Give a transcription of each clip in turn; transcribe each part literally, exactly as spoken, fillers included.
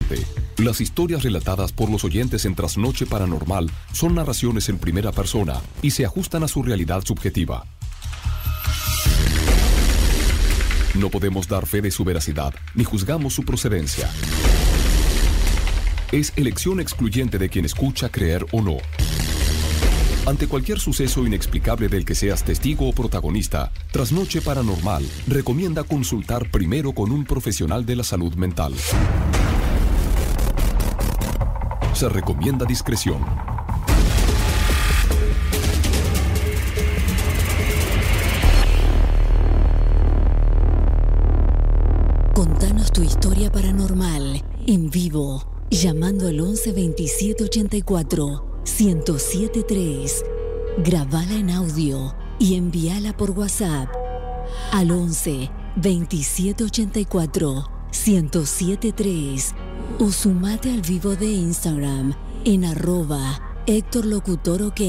Las historias relatadas por los oyentes en Trasnoche Paranormal son narraciones en primera persona y se ajustan a su realidad subjetiva. No podemos dar fe de su veracidad ni juzgamos su procedencia. Es elección excluyente de quien escucha creer o no. Ante cualquier suceso inexplicable del que seas testigo o protagonista, Trasnoche Paranormal recomienda consultar primero con un profesional de la salud mental. Se recomienda discreción. Contanos tu historia paranormal en vivo, llamando al once veintisiete ochenta y cuatro ciento siete tres. Grabala en audio y envíala por WhatsApp al once veintisiete ochenta y cuatro ciento siete tres o sumate al vivo de Instagram en arroba Héctor Locutor OK.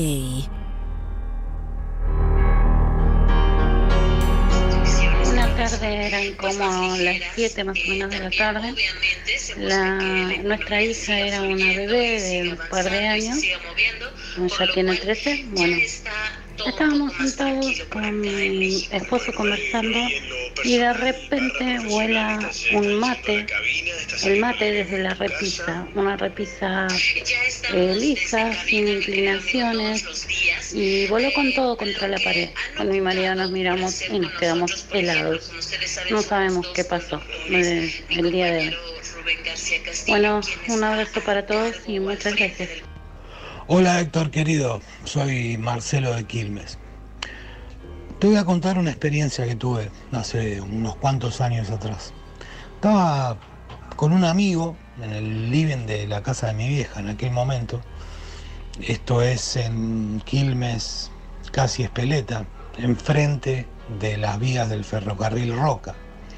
Una tarde eran como las siete más o menos de la tarde. La, nuestra hija era una bebé de un par de años, ya tiene trece. Bueno, estábamos sentados con mi esposo conversando y de repente vuela un mate, el mate desde la repisa, una repisa eh, lisa, sin inclinaciones, y voló con todo contra la pared. Con mi marido nos miramos y nos quedamos helados. No sabemos qué pasó eh, el día de hoy. Bueno, un abrazo para todos y muchas gracias. Hola Héctor querido, soy Marcelo de Quilmes. Te voy a contar una experiencia que tuve hace unos cuantos años atrás. Estaba con un amigo en el living de la casa de mi vieja en aquel momento. Esto es en Quilmes, casi Espeleta, enfrente de las vías del ferrocarril Roca.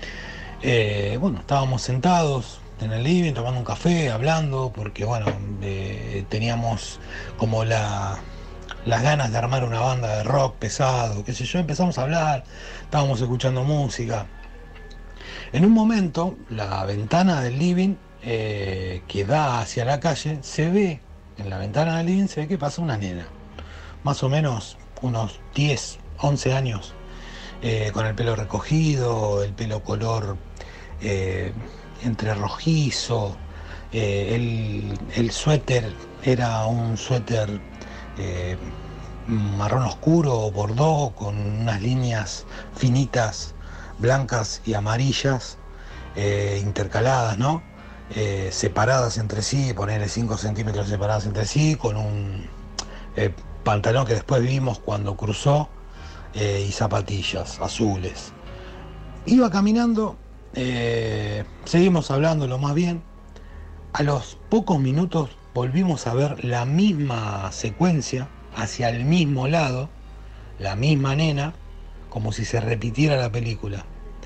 Eh, bueno, estábamos sentados en el living tomando un café, hablando, porque bueno, eh, teníamos como la, las ganas de armar una banda de rock pesado, qué sé yo. Empezamos a hablar, estábamos escuchando música. En un momento, la ventana del living eh, que da hacia la calle, se ve, en la ventana del living se ve que pasa una nena, más o menos unos diez, once años, eh, con el pelo recogido, el pelo color eh, entre rojizo, eh, el, el suéter era un suéter eh, marrón oscuro o bordó con unas líneas finitas blancas y amarillas eh, intercaladas, ¿no? Eh, separadas entre sí, ponerle cinco centímetros separadas entre sí, con un eh, pantalón que después vimos cuando cruzó eh, y zapatillas azules. Iba caminando. Eh, seguimos hablando lo más bien. A los pocos minutos volvimos a ver la misma secuencia hacia el mismo lado, la misma nena, como si se repitiera la película.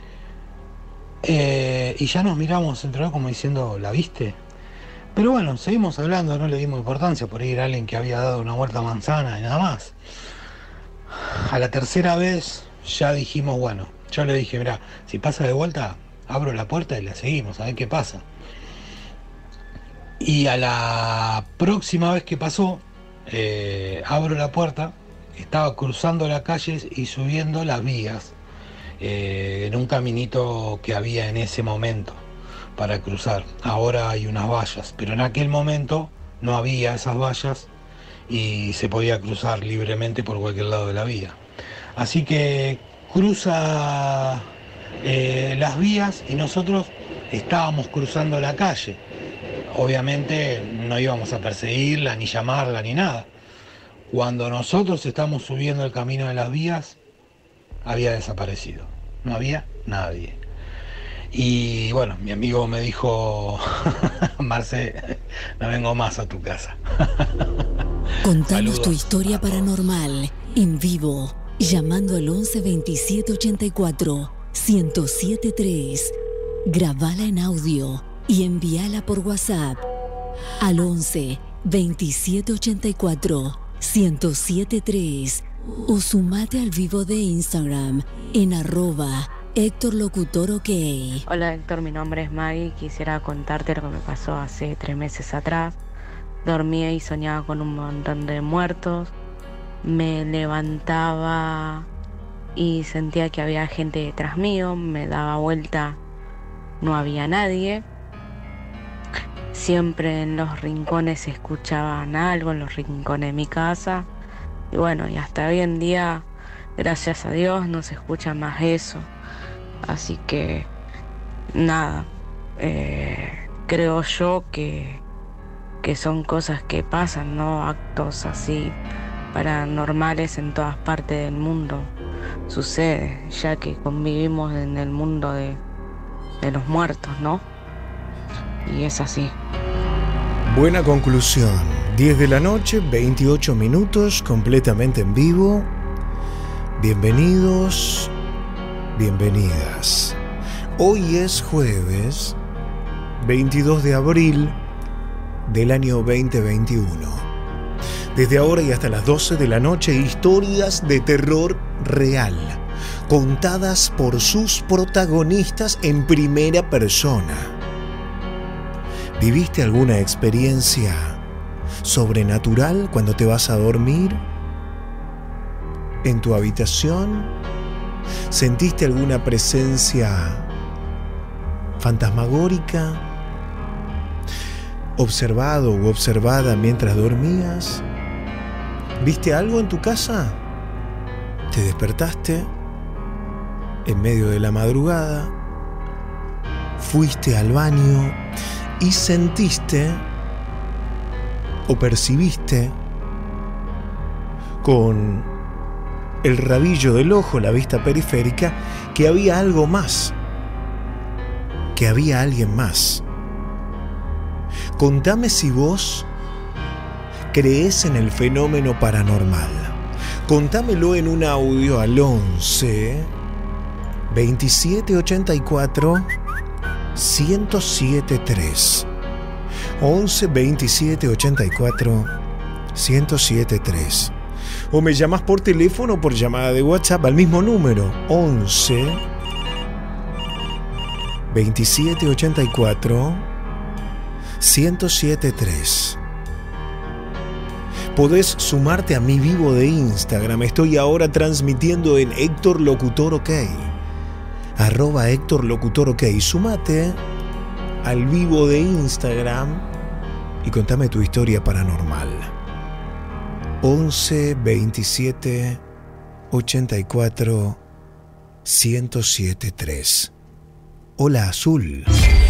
Eh, y ya nos miramos entre nosotros como diciendo, ¿la viste? Pero bueno, seguimos hablando, no le dimos importancia, por ir a alguien que había dado una vuelta a manzana y nada más. A la tercera vez ya dijimos, bueno, yo le dije, mirá, si pasa de vuelta, abro la puerta y la seguimos, a ver qué pasa. Y a la próxima vez que pasó, eh, abro la puerta, estaba cruzando la calle y subiendo las vías, eh, en un caminito que había en ese momento para cruzar. Ahora hay unas vallas, pero en aquel momento no había esas vallas y se podía cruzar libremente por cualquier lado de la vía. Así que cruza eh, las vías y nosotros estábamos cruzando la calle. Obviamente no íbamos a perseguirla, ni llamarla, ni nada. Cuando nosotros estamos subiendo el camino de las vías, había desaparecido. No había nadie. Y bueno, mi amigo me dijo, Marce, no vengo más a tu casa. Contanos Saludos tu historia paranormal en vivo, llamando al once veintisiete ochenta y cuatro ciento siete tres. Grabala en audio y envíala por WhatsApp al once veintisiete ochenta y cuatro ciento siete tres o sumate al vivo de Instagram en arroba Héctor Locutor OK. Hola Héctor, mi nombre es Maggie. Quisiera contarte lo que me pasó hace tres meses atrás. Dormía y soñaba con un montón de muertos. Me levantaba y sentía que había gente detrás mío. Me daba vuelta, no había nadie. Siempre en los rincones se escuchaban algo, en los rincones de mi casa. Y bueno, y hasta hoy en día, gracias a Dios, no se escucha más eso. Así que, nada, eh, creo yo que, que son cosas que pasan, ¿no? Actos así paranormales en todas partes del mundo sucede, ya que convivimos en el mundo de, de los muertos, ¿no? Y es así. Buena conclusión. diez de la noche, veintiocho minutos, completamente en vivo. Bienvenidos, bienvenidas. Hoy es jueves veintidós de abril del año veinte veintiuno. Desde ahora y hasta las doce de la noche, historias de terror real, contadas por sus protagonistas en primera persona. ¿Viviste alguna experiencia sobrenatural cuando te vas a dormir? ¿En tu habitación? ¿Sentiste alguna presencia fantasmagórica? ¿Observado u observada mientras dormías? ¿Viste algo en tu casa? ¿Te despertaste en medio de la madrugada? ¿Fuiste al baño y sentiste o percibiste con el rabillo del ojo, la vista periférica, que había algo más, que había alguien más? Contame si vos crees en el fenómeno paranormal. Contámelo en un audio al once veintisiete ochenta y cuatro ciento siete tres. once veintisiete ochenta y cuatro ciento siete tres. O me llamas por teléfono o por llamada de WhatsApp al mismo número, once veintisiete ochenta y cuatro ciento siete tres. Podés sumarte a mi vivo de Instagram. Estoy ahora transmitiendo en Héctor Locutor OK. Arroba Héctor Locutor OK. Sumate al vivo de Instagram y contame tu historia paranormal. once veintisiete ochenta y cuatro ciento siete tres. Hola Azul.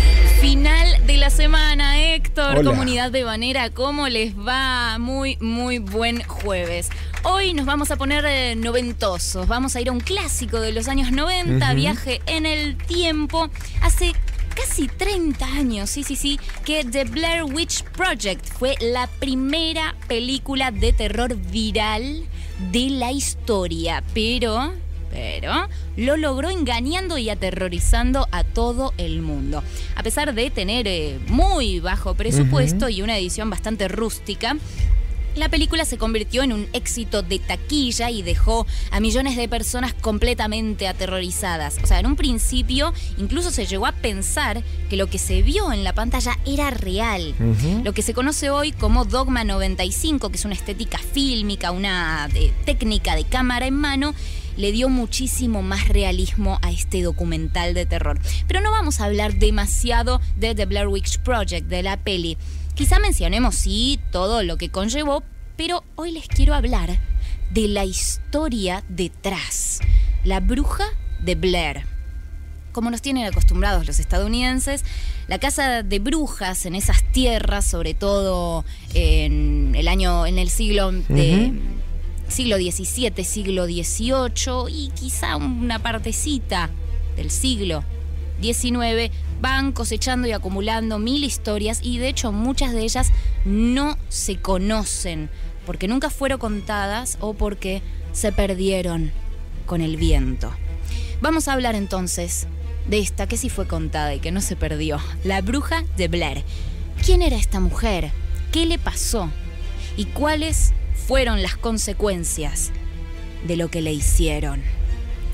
Final de la semana, Héctor. Hola. Comunidad de Banera, ¿cómo les va? Muy, muy buen jueves. Hoy nos vamos a poner eh, noventosos. Vamos a ir a un clásico de los años noventa, uh-huh. Viaje en el tiempo. Hace casi treinta años, sí, sí, sí, que The Blair Witch Project fue la primera película de terror viral de la historia. Pero... pero lo logró engañando y aterrorizando a todo el mundo. A pesar de tener eh, muy bajo presupuesto uh-huh. y una edición bastante rústica, la película se convirtió en un éxito de taquilla y dejó a millones de personas completamente aterrorizadas. O sea, en un principio incluso se llegó a pensar que lo que se vio en la pantalla era real. Uh-huh. Lo que se conoce hoy como Dogma noventa y cinco, que es una estética fílmica, una eh, técnica de cámara en mano, le dio muchísimo más realismo a este documental de terror. Pero no vamos a hablar demasiado de The Blair Witch Project, de la peli. Quizá mencionemos, sí, todo lo que conllevó, pero hoy les quiero hablar de la historia detrás. La bruja de Blair. Como nos tienen acostumbrados los estadounidenses, la casa de brujas en esas tierras, sobre todo en el año, en el siglo de... Uh-huh. siglo diecisiete, siglo dieciocho y quizá una partecita del siglo diecinueve, van cosechando y acumulando mil historias y de hecho muchas de ellas no se conocen porque nunca fueron contadas o porque se perdieron con el viento. Vamos a hablar entonces de esta que sí fue contada y que no se perdió, la bruja de Blair. ¿Quién era esta mujer? ¿Qué le pasó? ¿Y cuáles fueron las consecuencias de lo que le hicieron?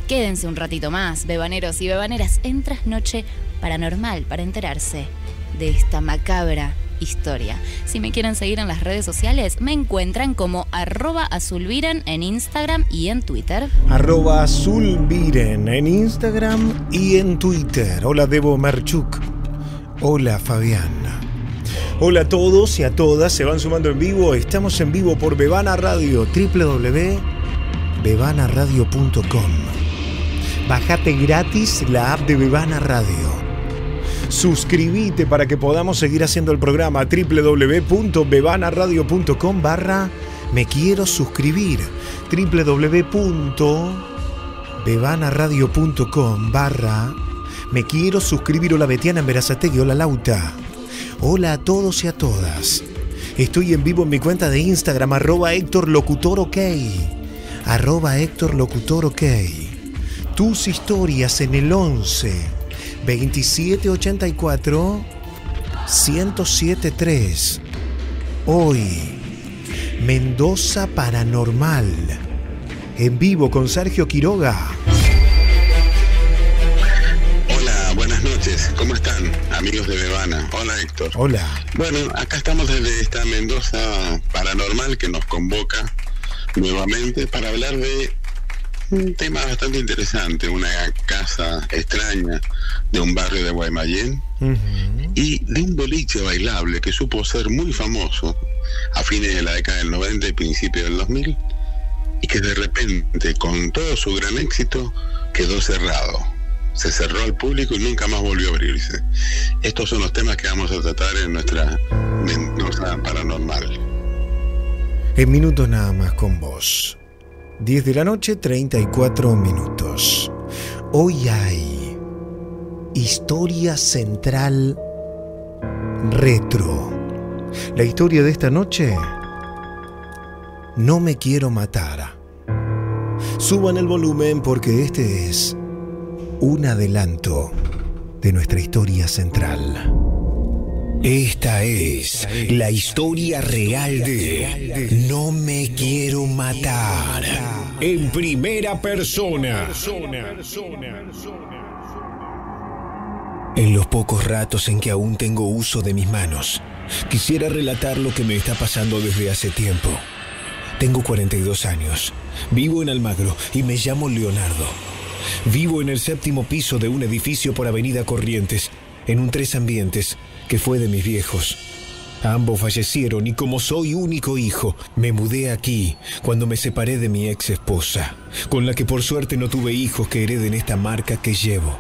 Quédense un ratito más, bebaneros y bebaneras, en Trasnoche Paranormal para enterarse de esta macabra historia. Si me quieren seguir en las redes sociales, me encuentran como arroba azulviren en Instagram y en Twitter. Arroba azulviren en Instagram y en Twitter. Hola Debo Marchuk. Hola Fabián. Hola a todos y a todas, se van sumando en vivo. Estamos en vivo por Bebana Radio, doble u doble u doble u punto bebana radio punto com. Bajate gratis la app de Bebana Radio. Suscríbete para que podamos seguir haciendo el programa. doble u doble u doble u punto bebana radio punto com barra me quiero suscribir. doble u doble u doble u punto bebana radio punto com barra me quiero suscribir. Hola Betiana en Berazategui. Hola Lauta. Hola a todos y a todas. Estoy en vivo en mi cuenta de Instagram, arroba Héctor Locutor OK. Arroba Héctor Locutor OK. Tus historias en el once veintisiete ochenta y cuatro ciento siete tres. Hoy, Mendoza Paranormal. En vivo con Sergio Quiroga. Hola, buenas noches. ¿Cómo están, amigos de Bebana? Hola, Héctor. Hola. Bueno, acá estamos desde esta Mendoza Paranormal que nos convoca nuevamente para hablar de un tema bastante interesante, una casa extraña de un barrio de Guaymallén, uh-huh, y de un boliche bailable que supo ser muy famoso a fines de la década del noventa y principios del dos mil, y que de repente, con todo su gran éxito, quedó cerrado. Se cerró al público y nunca más volvió a abrirse. Estos son los temas que vamos a tratar en nuestra Mendoza Paranormal. En minutos nada más con vos. diez de la noche, treinta y cuatro minutos. Hoy hay Historia Central Retro. La historia de esta noche: No me quiero matar. Suban el volumen porque este es un adelanto de nuestra historia central. Esta es la historia real de No me quiero matar, en primera persona. En los pocos ratos en que aún tengo uso de mis manos, quisiera relatar lo que me está pasando desde hace tiempo. Tengo cuarenta y dos años, vivo en Almagro y me llamo Leonardo. Vivo en el séptimo piso de un edificio por Avenida Corrientes, en un tres ambientes que fue de mis viejos. Ambos fallecieron y como soy único hijo, me mudé aquí cuando me separé de mi ex esposa, con la que por suerte no tuve hijos que hereden esta marca que llevo.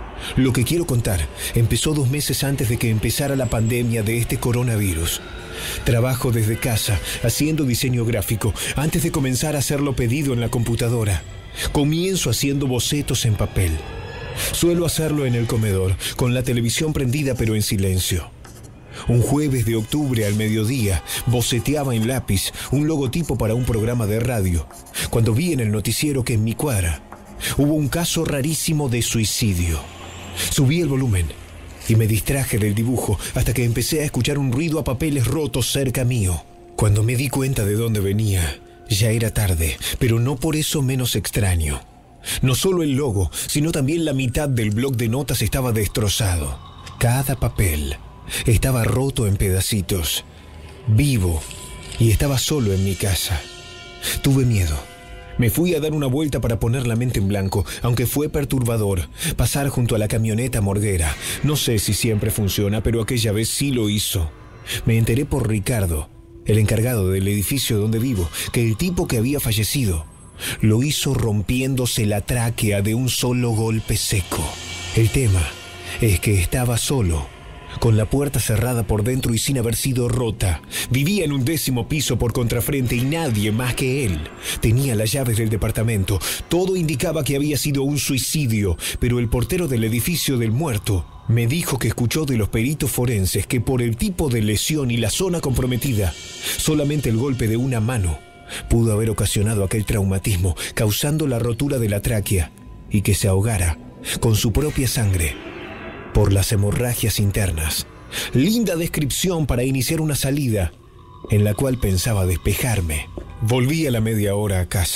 Lo que quiero contar empezó dos meses antes de que empezara la pandemia de este coronavirus. Trabajo desde casa, haciendo diseño gráfico, antes de comenzar a hacerlo pedido en la computadora. Comienzo haciendo bocetos en papel. Suelo hacerlo en el comedor, con la televisión prendida pero en silencio. Un jueves de octubre al mediodía, boceteaba en lápiz un logotipo para un programa de radio, cuando vi en el noticiero que en mi cuadra hubo un caso rarísimo de suicidio. Subí el volumen y me distraje del dibujo hasta que empecé a escuchar un ruido a papeles rotos cerca mío. Cuando me di cuenta de dónde venía, ya era tarde, pero no por eso menos extraño. No solo el logo, sino también la mitad del bloc de notas estaba destrozado. Cada papel estaba roto en pedacitos. Vivo, y estaba solo en mi casa. Tuve miedo. Me fui a dar una vuelta para poner la mente en blanco, aunque fue perturbador pasar junto a la camioneta morguera. No sé si siempre funciona, pero aquella vez sí lo hizo. Me enteré por Ricardo, el encargado del edificio donde vivo, que el tipo que había fallecido lo hizo rompiéndose la tráquea de un solo golpe seco. El tema es que estaba solo, con la puerta cerrada por dentro y sin haber sido rota. Vivía en un décimo piso por contrafrente y nadie más que él tenía las llaves del departamento. Todo indicaba que había sido un suicidio, pero el portero del edificio del muerto me dijo que escuchó de los peritos forenses que por el tipo de lesión y la zona comprometida, solamente el golpe de una mano pudo haber ocasionado aquel traumatismo, causando la rotura de la tráquea y que se ahogara con su propia sangre por las hemorragias internas. Linda descripción para iniciar una salida en la cual pensaba despejarme. Volví a la media hora a casa.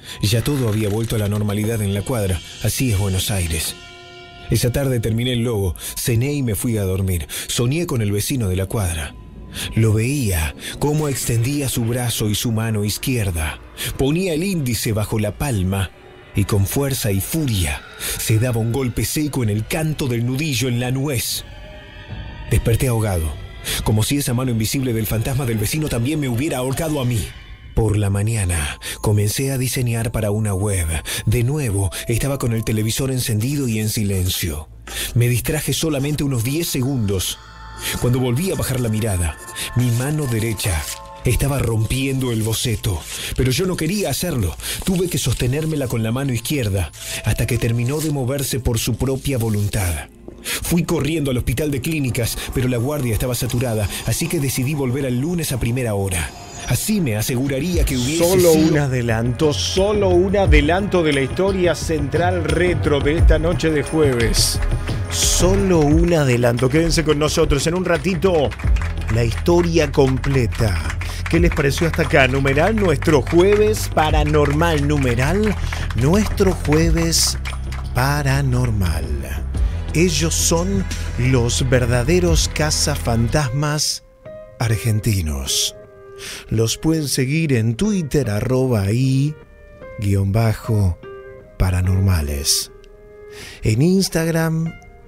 Ya todo había vuelto a la normalidad en la cuadra. Así es Buenos Aires. Esa tarde terminé el logo, cené y me fui a dormir. Soñé con el vecino de la cuadra. Lo veía, cómo extendía su brazo y su mano izquierda. Ponía el índice bajo la palma y con fuerza y furia se daba un golpe seco en el canto del nudillo en la nuez. Desperté ahogado, como si esa mano invisible del fantasma del vecino también me hubiera ahorcado a mí. Por la mañana comencé a diseñar para una web. De nuevo estaba con el televisor encendido y en silencio. Me distraje solamente unos diez segundos. Cuando volví a bajar la mirada, mi mano derecha estaba rompiendo el boceto, pero yo no quería hacerlo. Tuve que sostenérmela con la mano izquierda hasta que terminó de moverse por su propia voluntad. Fui corriendo al hospital de clínicas, pero la guardia estaba saturada, así que decidí volver al lunes a primera hora. Así me aseguraría que hubiese Solo sido... un adelanto, solo un adelanto de la historia central retro de esta noche de jueves. Solo un adelanto. Quédense con nosotros en un ratito. La historia completa. ¿Qué les pareció hasta acá? Numeral nuestro jueves paranormal. Numeral nuestro jueves paranormal. Ellos son los verdaderos cazafantasmas argentinos. Los pueden seguir en Twitter, arroba y guión bajo paranormales. En Instagram,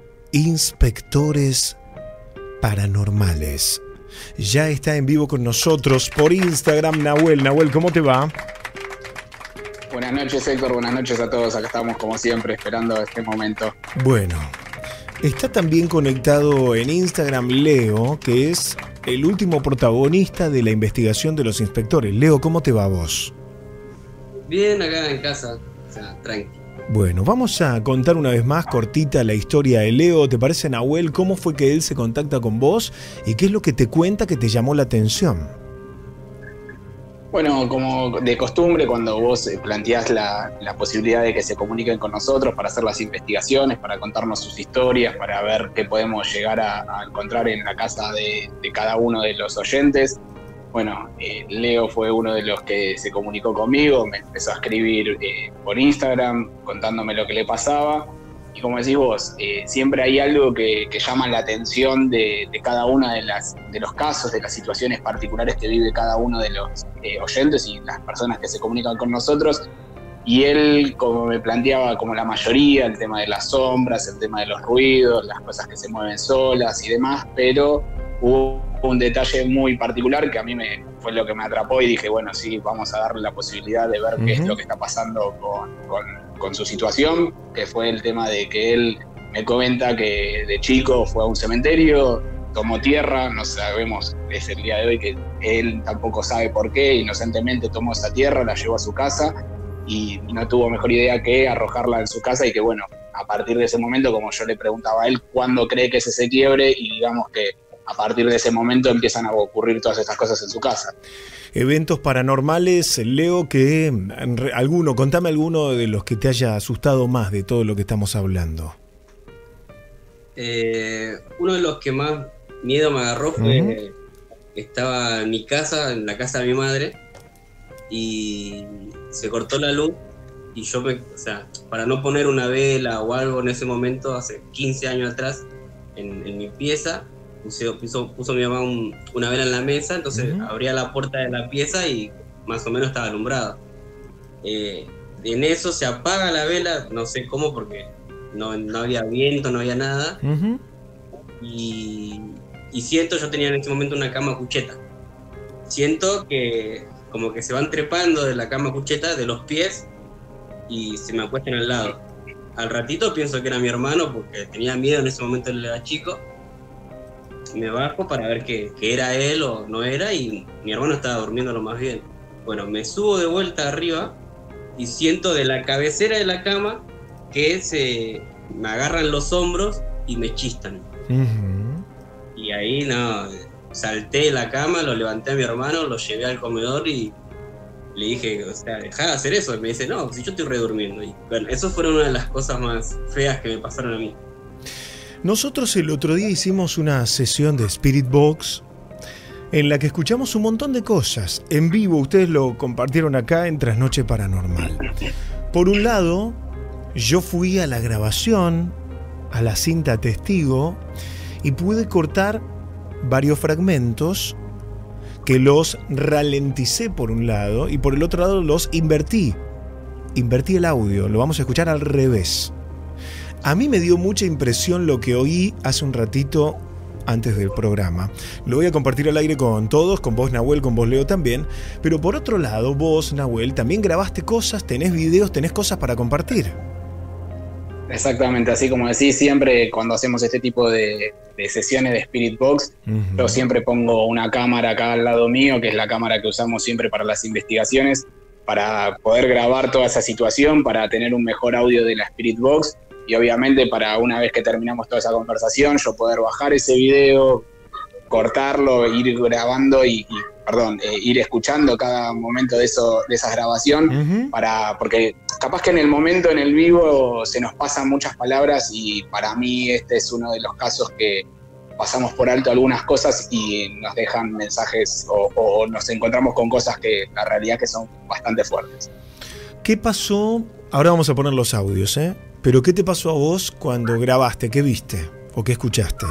inspectores paranormales. Ya está en vivo con nosotros por Instagram Nahuel. Nahuel, ¿cómo te va? Buenas noches, Héctor. Buenas noches a todos. Acá estamos como siempre esperando este momento. Bueno, está también conectado en Instagram Leo, que es el último protagonista de la investigación de los inspectores. Leo, ¿cómo te va a vos? Bien, acá en casa, o sea, tranqui. Bueno, vamos a contar una vez más cortita la historia de Leo. ¿Te parece, Nahuel? ¿Cómo fue que él se contacta con vos? ¿Y qué es lo que te cuenta que te llamó la atención? Bueno, como de costumbre, cuando vos planteás la, la posibilidad de que se comuniquen con nosotros para hacer las investigaciones, para contarnos sus historias, para ver qué podemos llegar a, a encontrar en la casa de, de cada uno de los oyentes, bueno, eh, Leo fue uno de los que se comunicó conmigo, me empezó a escribir eh, por Instagram contándome lo que le pasaba. Y como decís vos, eh, siempre hay algo que, que llama la atención de, de cada uno de, las, de los casos, de las situaciones particulares que vive cada uno de los eh, oyentes y las personas que se comunican con nosotros. Y él, como me planteaba, como la mayoría, el tema de las sombras, el tema de los ruidos, las cosas que se mueven solas y demás, pero hubo un detalle muy particular que a mí me, fue lo que me atrapó y dije, bueno, sí, vamos a darle la posibilidad de ver uh-huh. qué es lo que está pasando con... con con su situación, que fue el tema de que él me comenta que de chico fue a un cementerio, tomó tierra, no sabemos, es el día de hoy que él tampoco sabe por qué, inocentemente tomó esa tierra, la llevó a su casa y no tuvo mejor idea que arrojarla en su casa y que bueno, a partir de ese momento, como yo le preguntaba a él, ¿cuándo cree que es ese quiebre? Y digamos que a partir de ese momento empiezan a ocurrir todas estas cosas en su casa. Eventos paranormales, Leo, que alguno, contame alguno de los que te haya asustado más de todo lo que estamos hablando. Eh, uno de los que más miedo me agarró fue uh-huh. eh, estaba en mi casa, en la casa de mi madre, y se cortó la luz y yo me, o sea, para no poner una vela o algo en ese momento, hace quince años atrás, en, en mi pieza, Puso, puso, puso mi mamá un, una vela en la mesa, entonces uh-huh. abría la puerta de la pieza y más o menos estaba alumbrada. Eh, en eso se apaga la vela, no sé cómo porque no, no había viento, no había nada. Uh-huh. Y, y siento, yo tenía en ese momento una cama cucheta. Siento que como que se van trepando de la cama cucheta, de los pies, y se me acuestan al lado. Al ratito pienso que era mi hermano porque tenía miedo en ese momento, él era chico. Me bajo para ver que, que era él o no era y mi hermano estaba durmiendo lo más bien. Bueno, me subo de vuelta arriba y siento de la cabecera de la cama que se me agarran los hombros y me chistan. Uh-huh. Y ahí no, salté de la cama, lo levanté a mi hermano, lo llevé al comedor y le dije, o sea, dejá de hacer eso. Y me dice, no, si yo estoy redurmiendo. Y bueno, eso fue una de las cosas más feas que me pasaron a mí. Nosotros el otro día hicimos una sesión de Spirit Box en la que escuchamos un montón de cosas. En vivo, ustedes lo compartieron acá en Trasnoche Paranormal. Por un lado, yo fui a la grabación, a la cinta testigo, y pude cortar varios fragmentos que los ralenticé por un lado y por el otro lado los invertí. Invertí el audio, lo vamos a escuchar al revés. A mí me dio mucha impresión lo que oí hace un ratito antes del programa. Lo voy a compartir al aire con todos, con vos, Nahuel, con vos, Leo, también. Pero por otro lado, vos, Nahuel, también grabaste cosas, tenés videos, tenés cosas para compartir. Exactamente, así como decís, siempre cuando hacemos este tipo de, de sesiones de Spirit Box, uh-huh. yo siempre pongo una cámara acá al lado mío, que es la cámara que usamos siempre para las investigaciones, para poder grabar toda esa situación, para tener un mejor audio de la Spirit Box, y obviamente para una vez que terminamos toda esa conversación, yo poder bajar ese video, cortarlo, ir grabando y, y perdón, eh, ir escuchando cada momento de eso, de esa grabación, uh-huh. para, porque capaz que en el momento, en el vivo, se nos pasan muchas palabras y para mí este es uno de los casos que pasamos por alto algunas cosas y nos dejan mensajes o, o nos encontramos con cosas que la realidad que son bastante fuertes. ¿Qué pasó? Ahora vamos a poner los audios, ¿eh? Pero ¿qué te pasó a vos cuando grabaste? ¿Qué viste o qué escuchaste?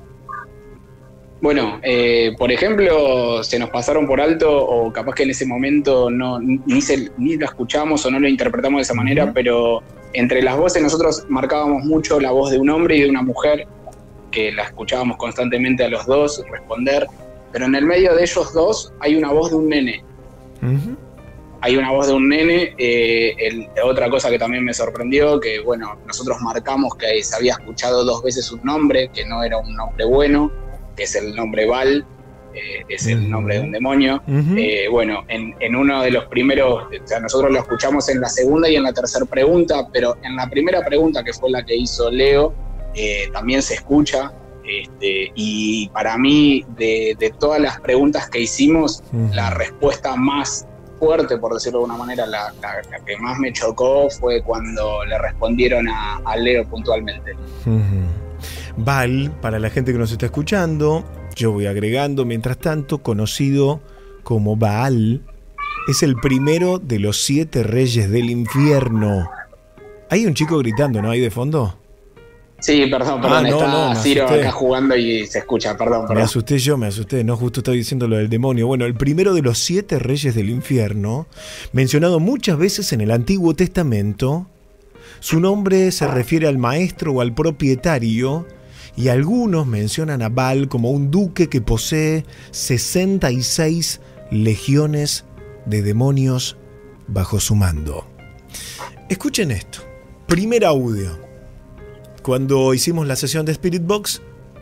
Bueno, eh, por ejemplo, se nos pasaron por alto o capaz que en ese momento no, ni, se, ni lo escuchamos o no lo interpretamos de esa manera, uh-huh. pero entre las voces nosotros marcábamos mucho la voz de un hombre y de una mujer, que la escuchábamos constantemente a los dos responder, pero en el medio de ellos dos hay una voz de un nene. Uh-huh. Hay una voz de un nene. Eh, el, otra cosa que también me sorprendió, que bueno, nosotros marcamos que se había escuchado dos veces un nombre, que no era un nombre bueno, que es el nombre Baal, eh, es el nombre de un demonio. Uh-huh. Eh, bueno, en, en uno de los primeros, o sea, nosotros lo escuchamos en la segunda y en la tercera pregunta, pero en la primera pregunta, que fue la que hizo Leo, eh, también se escucha. Este, y para mí, de, de todas las preguntas que hicimos, uh-huh. la respuesta más fuerte, por decirlo de alguna manera, la, la, la que más me chocó fue cuando le respondieron a, a Leo puntualmente. Uh-huh. Baal, para la gente que nos está escuchando, yo voy agregando, mientras tanto, conocido como Baal, es el primero de los siete reyes del infierno. Hay un chico gritando, ¿no? Ahí de fondo. Sí, perdón, perdón, ah, no, está no, Ciro acá jugando y se escucha, perdón, perdón. Me asusté yo, me asusté, no, justo estaba diciendo lo del demonio. Bueno, el primero de los siete reyes del infierno, mencionado muchas veces en el Antiguo Testamento, su nombre se refiere al maestro o al propietario, y algunos mencionan a Baal como un duque que posee sesenta y seis legiones de demonios bajo su mando. Escuchen esto, primer audio. Cuando hicimos la sesión de Spirit Box,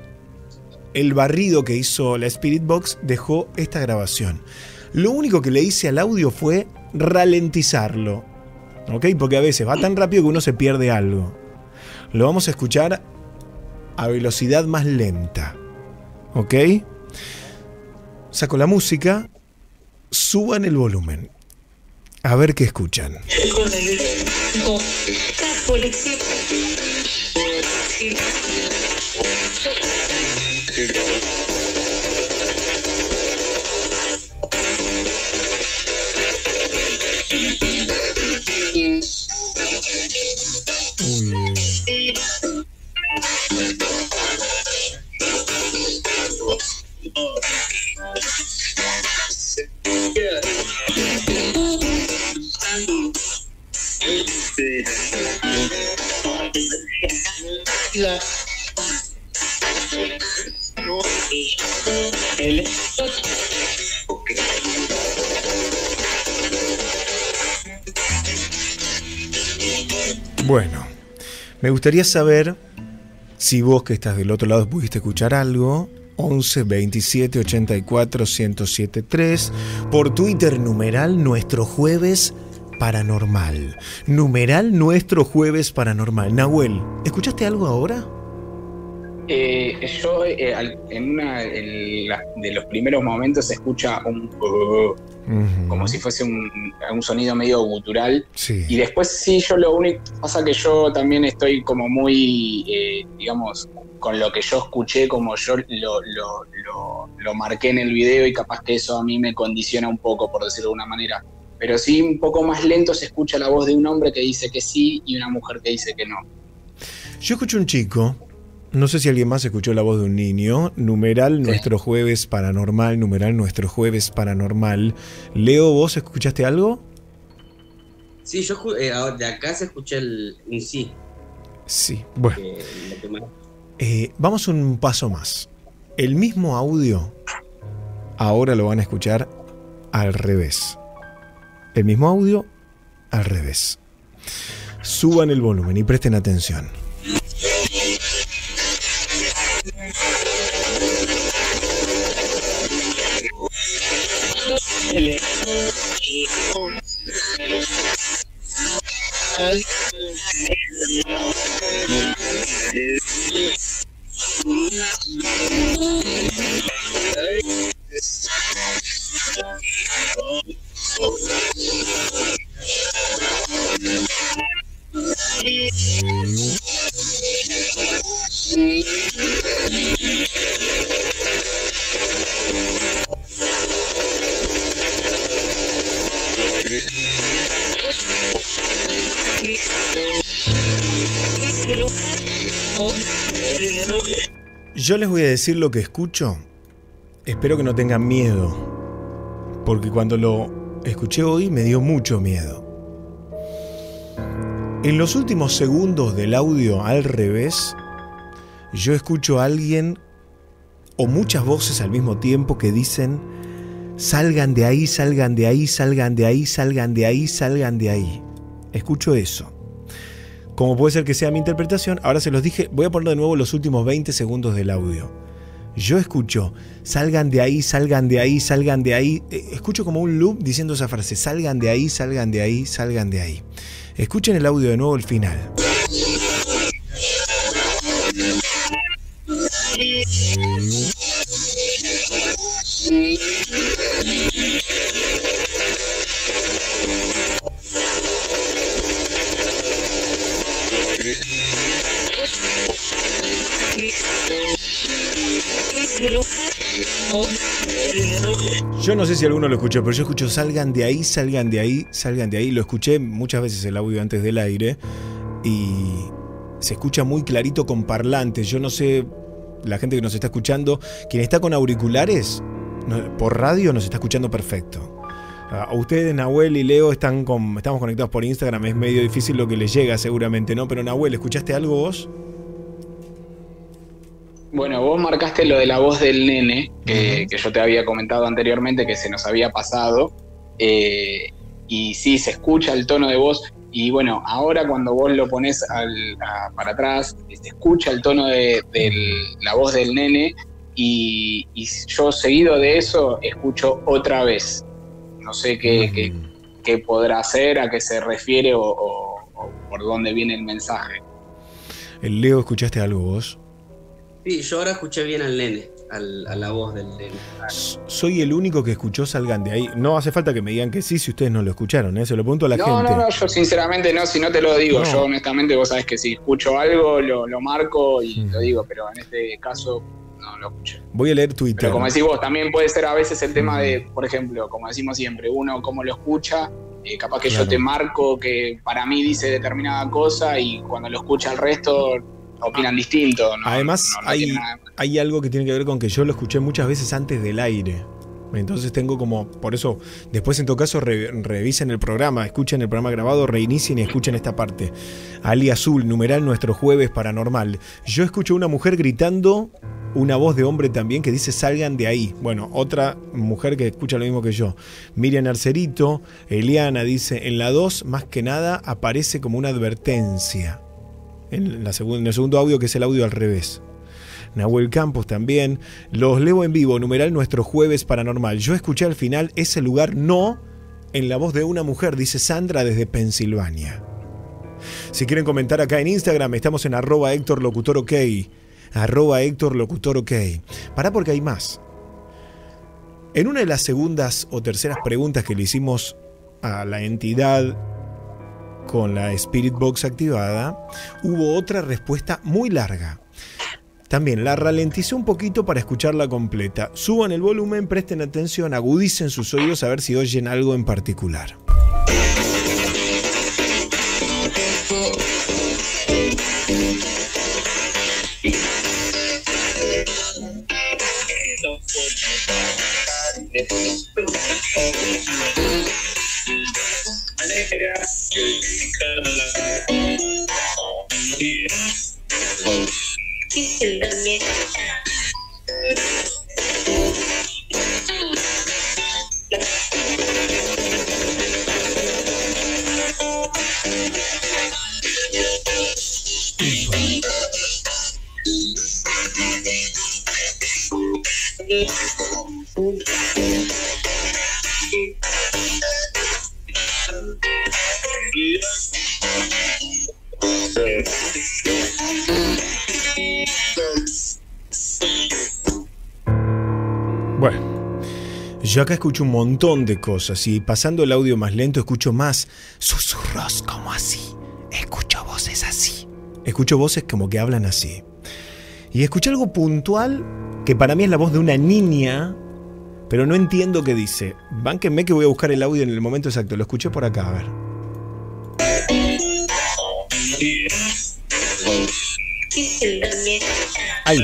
el barrido que hizo la Spirit Box dejó esta grabación. Lo único que le hice al audio fue ralentizarlo, ¿ok? Porque a veces va tan rápido que uno se pierde algo. Lo vamos a escuchar a velocidad más lenta, ¿ok? Saco la música, suban el volumen, a ver qué escuchan. Muy bien. Bueno, me gustaría saber si vos que estás del otro lado pudiste escuchar algo. once veintisiete ochenta y cuatro ciento siete tres. Por Twitter, numeral Nuestro Jueves Paranormal. Numeral Nuestro Jueves Paranormal. Nahuel, ¿escuchaste algo ahora? Eh, yo eh, al- en una en la- de los primeros momentos se escucha un uh, Ujú. como si fuese un, un sonido medio gutural. Sí. Y después sí, yo lo único pasa que yo también estoy como muy, eh, digamos, con lo que yo escuché, como yo lo, lo, lo, lo marqué en el video, y capaz que eso a mí me condiciona un poco, por decirlo de una manera. Pero sí, un poco más lento se escucha la voz de un hombre que dice que sí y una mujer que dice que no. Yo escucho un chico, no sé si alguien más escuchó la voz de un niño, numeral Sí. nuestro jueves paranormal, numeral nuestro jueves paranormal. Leo, ¿vos escuchaste algo? Sí, yo escu- eh, ahora de acá se escucha el, un sí. Sí. Bueno, que lo que más- eh, vamos un paso más. El mismo audio, ahora lo van a escuchar al revés. El mismo audio, al revés. Suban el volumen y presten atención. Yo les voy a decir lo que escucho. Espero que no tengan miedo, porque cuando lo escuché hoy me dio mucho miedo. En los últimos segundos del audio al revés, yo escucho a alguien o muchas voces al mismo tiempo que dicen: salgan de ahí, salgan de ahí, salgan de ahí, salgan de ahí, salgan de ahí. Escucho eso. Como puede ser que sea mi interpretación, ahora se los dije, voy a poner de nuevo los últimos veinte segundos del audio. Yo escucho: salgan de ahí, salgan de ahí, salgan de ahí. Escucho como un loop diciendo esa frase: salgan de ahí, salgan de ahí, salgan de ahí. Escuchen el audio de nuevo, el final. Yo no sé si alguno lo escuchó, pero yo escucho: salgan de ahí, salgan de ahí, salgan de ahí. Lo escuché muchas veces el audio antes del aire y se escucha muy clarito con parlantes. Yo no sé, la gente que nos está escuchando, quien está con auriculares, no, por radio nos está escuchando perfecto. A ustedes, Nahuel y Leo, están con, estamos conectados por Instagram, es medio difícil lo que les llega seguramente, ¿no? Pero Nahuel, ¿escuchaste algo vos? Bueno, vos marcaste lo de la voz del nene, que, uh-huh. que yo te había comentado anteriormente que se nos había pasado, eh, y sí, se escucha el tono de voz, y bueno, ahora cuando vos lo pones al, a, para atrás, se escucha el tono de, de la voz del nene, y, y yo seguido de eso escucho otra vez. No sé qué, uh-huh. qué, qué podrá hacer, a qué se refiere o, o, o por dónde viene el mensaje. El Leo, ¿escuchaste algo vos? Sí, yo ahora escuché bien al nene, al, a la voz del nene. Soy el único que escuchó salgan de ahí. No hace falta que me digan que sí si ustedes no lo escucharon, ¿eh? Se lo pregunto a la no, gente. No, no, yo sinceramente no, si no te lo digo. No. Yo honestamente, vos sabés que si escucho algo, lo, lo marco y mm. lo digo, pero en este caso no lo escuché. Voy a leer Twitter. Pero como decís vos, también puede ser a veces el tema de, por ejemplo, como decimos siempre, uno cómo lo escucha, eh, capaz que claro. yo te marco que para mí dice determinada cosa y cuando lo escucha el resto opinan distinto. ¿no? Además, no, no hay, hay algo que tiene que ver con que yo lo escuché muchas veces antes del aire. Entonces tengo como, por eso, después en todo caso re, revisen el programa, escuchen el programa grabado, reinicien y escuchen esta parte. Ali Azul, numeral nuestro jueves paranormal. Yo escucho una mujer gritando, una voz de hombre también que dice salgan de ahí. Bueno, otra mujer que escucha lo mismo que yo. Miriam Arcerito, Eliana dice, en la dos más que nada aparece como una advertencia. En, la segun, en el segundo audio, que es el audio al revés. Nahuel Campos también. Los leo en vivo, numeral nuestro jueves paranormal. Yo escuché al final ese lugar no en la voz de una mujer, dice Sandra desde Pensilvania. Si quieren comentar acá en Instagram, estamos en arroba Héctor Locutor OK. arroba Héctor Locutor OK. Pará porque hay más. En una de las segundas o terceras preguntas que le hicimos a la entidad con la Spirit Box activada, hubo otra respuesta muy larga. También la ralenticé un poquito para escucharla completa. Suban el volumen, presten atención, agudicen sus oídos a ver si oyen algo en particular. Bueno, yo acá escucho un montón de cosas y pasando el audio más lento escucho más susurros como así. Escucho voces así. Escucho voces como que hablan así. Y escuché algo puntual que para mí es la voz de una niña, pero no entiendo qué dice. Bánquenme que voy a buscar el audio en el momento exacto. Lo escuché por acá, a ver. Ahí.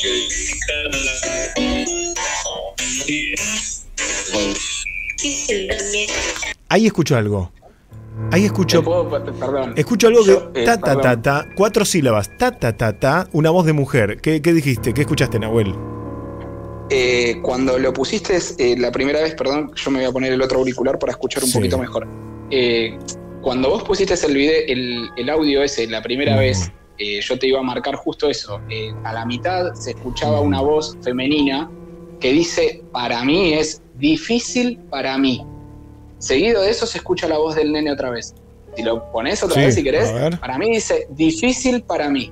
Ahí escucho algo. Ahí escucho. Puedo, perdón. Escucho algo Yo, que. eh, Ta, ta, ta, perdón. ta. Cuatro sílabas. Ta, ta, ta, ta. Una voz de mujer. ¿Qué, qué dijiste? ¿Qué escuchaste, Nahuel? Eh, cuando lo pusiste eh, la primera vez, perdón, yo me voy a poner el otro auricular para escuchar un Sí. poquito mejor. Eh, cuando vos pusiste el, video, el, el audio ese la primera Mm. vez, eh, yo te iba a marcar justo eso. Eh, a la mitad se escuchaba una voz femenina que dice, para mí es difícil para mí. Seguido de eso se escucha la voz del nene otra vez. Si lo pones otra Sí, vez si querés, a ver. para mí dice, difícil para mí.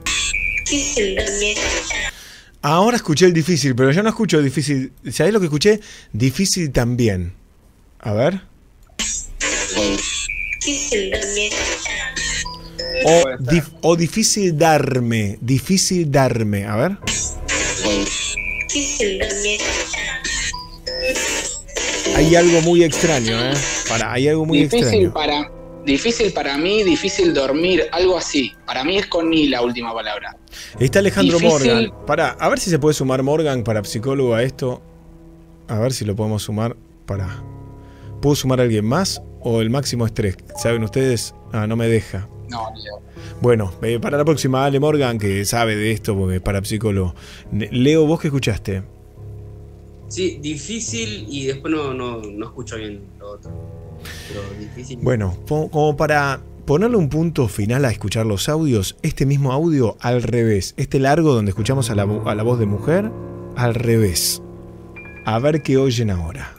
Ahora escuché el difícil, pero yo no escucho difícil. ¿Sabés lo que escuché? Difícil también. A ver. O, dif- o difícil darme. Difícil darme. A ver. Hay algo muy extraño, ¿eh? Para, hay algo muy Difícil extraño. para, difícil para mí, difícil dormir, algo así. Para mí es con ni la última palabra. Está Alejandro Difícil. Morgan. Pará, a ver si se puede sumar Morgan para psicólogo a esto. A ver si lo podemos sumar. Pará. ¿Puedo sumar a alguien más? ¿O el máximo es tres? ¿Saben ustedes? Ah, no me deja. No, ni idea. Bueno, eh, para la próxima, Ale Morgan, que sabe de esto, porque es para psicólogo. Ne- Leo, ¿vos qué escuchaste? Sí, difícil y después no, no, no escucho bien lo otro. Pero difícil. Bueno, po- como para ponerle un punto final a escuchar los audios, este mismo audio al revés. Este largo donde escuchamos a la, vo- a la voz de mujer, al revés. A ver qué oyen ahora.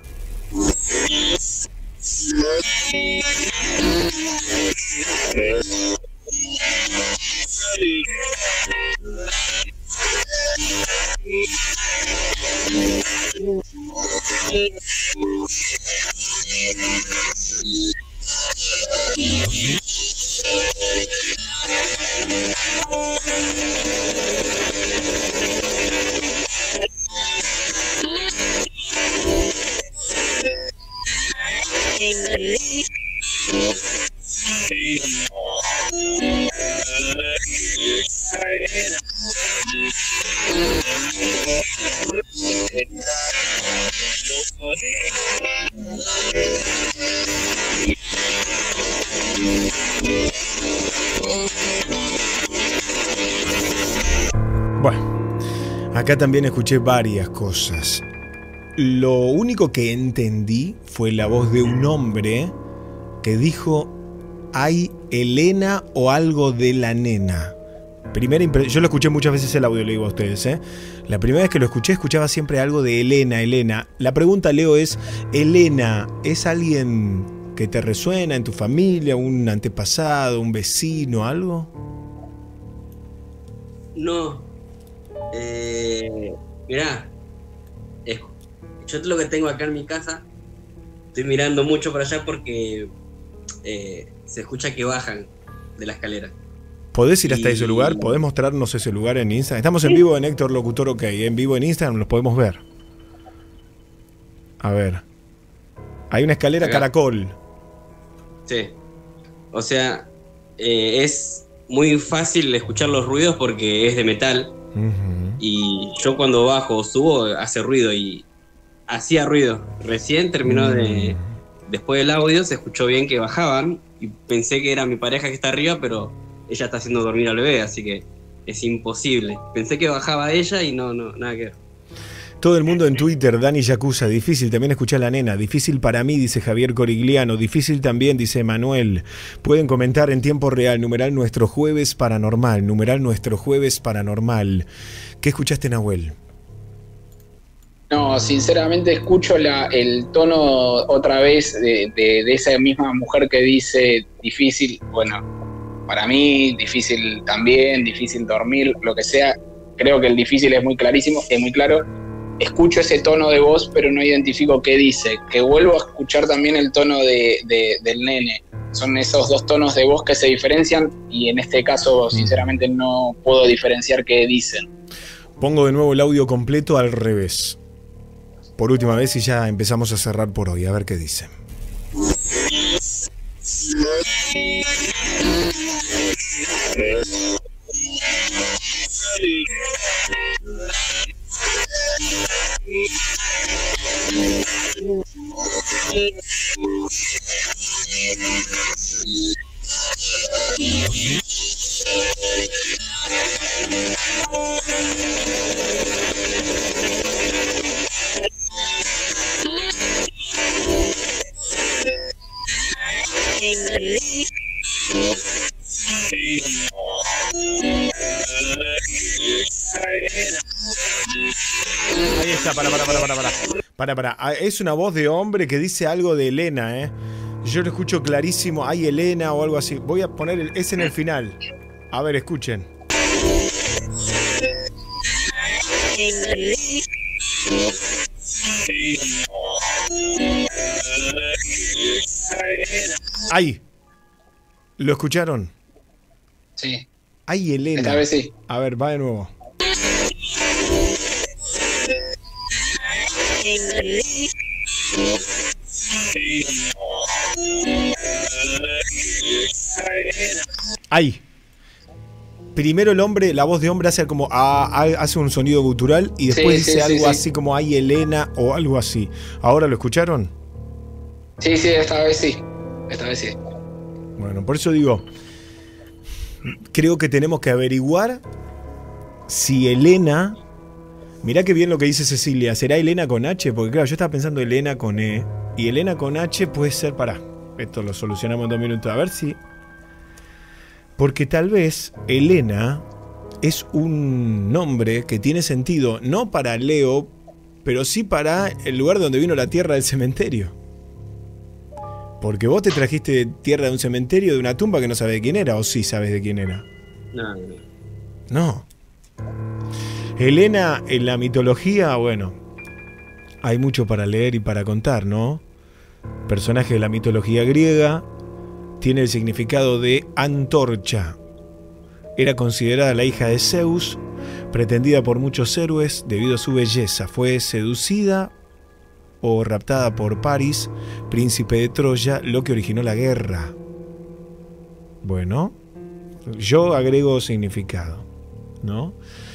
Bueno, acá también escuché varias cosas. Lo único que entendí fue la voz de un hombre que dijo, hay Elena o algo de la nena. Primera impre- Yo lo escuché muchas veces el audio, le digo a ustedes, ¿eh? La primera vez que lo escuché, escuchaba siempre algo de Elena, Elena. La pregunta, Leo, es, ¿Elena es alguien que te resuena en tu familia, un antepasado, un vecino, algo? No, Eh, mirá, es- yo lo que tengo acá en mi casa, estoy mirando mucho para allá porque eh, se escucha que bajan de la escalera. ¿Podés ir hasta Y- ese lugar? ¿Podés mostrarnos ese lugar en Instagram? Estamos en vivo en Héctor Locutor OK. En vivo en Instagram los podemos ver. A ver. Hay una escalera Acá. caracol. Sí. O sea, eh, es muy fácil escuchar los ruidos porque es de metal. Ujú. Y yo cuando bajo o subo hace ruido y hacía ruido. Recién terminó de... Después del audio se escuchó bien que bajaban y pensé que era mi pareja que está arriba, pero ella está haciendo dormir al bebé, así que es imposible. Pensé que bajaba ella y no, no, nada que ver. Todo el mundo en Twitter, Dani Yacuza, difícil también escuchar a la nena, difícil para mí, dice Javier Corigliano, difícil también, dice Manuel. Pueden comentar en tiempo real, numeral nuestro jueves paranormal, numeral nuestro jueves paranormal. ¿Qué escuchaste, Nahuel? No, sinceramente escucho la, el tono otra vez de, de, de esa misma mujer que dice difícil, bueno, para mí difícil también, difícil dormir, lo que sea. Creo que el difícil es muy clarísimo, es muy claro. Escucho ese tono de voz, pero no identifico qué dice. Que vuelvo a escuchar también el tono de, de, del nene. Son esos dos tonos de voz que se diferencian y en este caso, sinceramente, no puedo diferenciar qué dicen. Pongo de nuevo el audio completo al revés. Por última vez y ya empezamos a cerrar por hoy, a ver qué dice. Ahí está, para, para, para, para, para. Para, para. Ah, es una voz de hombre que dice algo de Elena, ¿eh? Yo lo escucho clarísimo. Hay Elena o algo así. Voy a poner el, es en el final. A ver, escuchen. Ahí. ¿Lo escucharon? Sí. Ay, Elena. Esta vez sí. A ver, va de nuevo. Ahí. Primero el hombre, la voz de hombre hace como ah, ah, hace un sonido gutural y después Sí, sí, dice sí, algo sí. así como ay Elena o algo así. ¿Ahora lo escucharon? Sí, sí, esta vez sí. Esta vez sí. Bueno, por eso digo, creo que tenemos que averiguar si Elena, mirá qué bien lo que dice Cecilia, ¿será Elena con H? Porque claro, yo estaba pensando Elena con E, y Elena con H puede ser, pará, esto lo solucionamos en dos minutos, a ver si... Porque tal vez Elena es un nombre que tiene sentido, no para Leo, pero sí para el lugar donde vino la tierra del cementerio. Porque vos te trajiste tierra de un cementerio, de una tumba que no sabés de quién era, o sí sabes de quién era. No, no. No. Elena en la mitología, bueno, hay mucho para leer y para contar, ¿no? Personaje de la mitología griega, tiene el significado de antorcha. Era considerada la hija de Zeus, pretendida por muchos héroes debido a su belleza. Fue seducida o raptada por Paris, príncipe de Troya, lo que originó la guerra. Bueno, yo agrego significado, ¿no?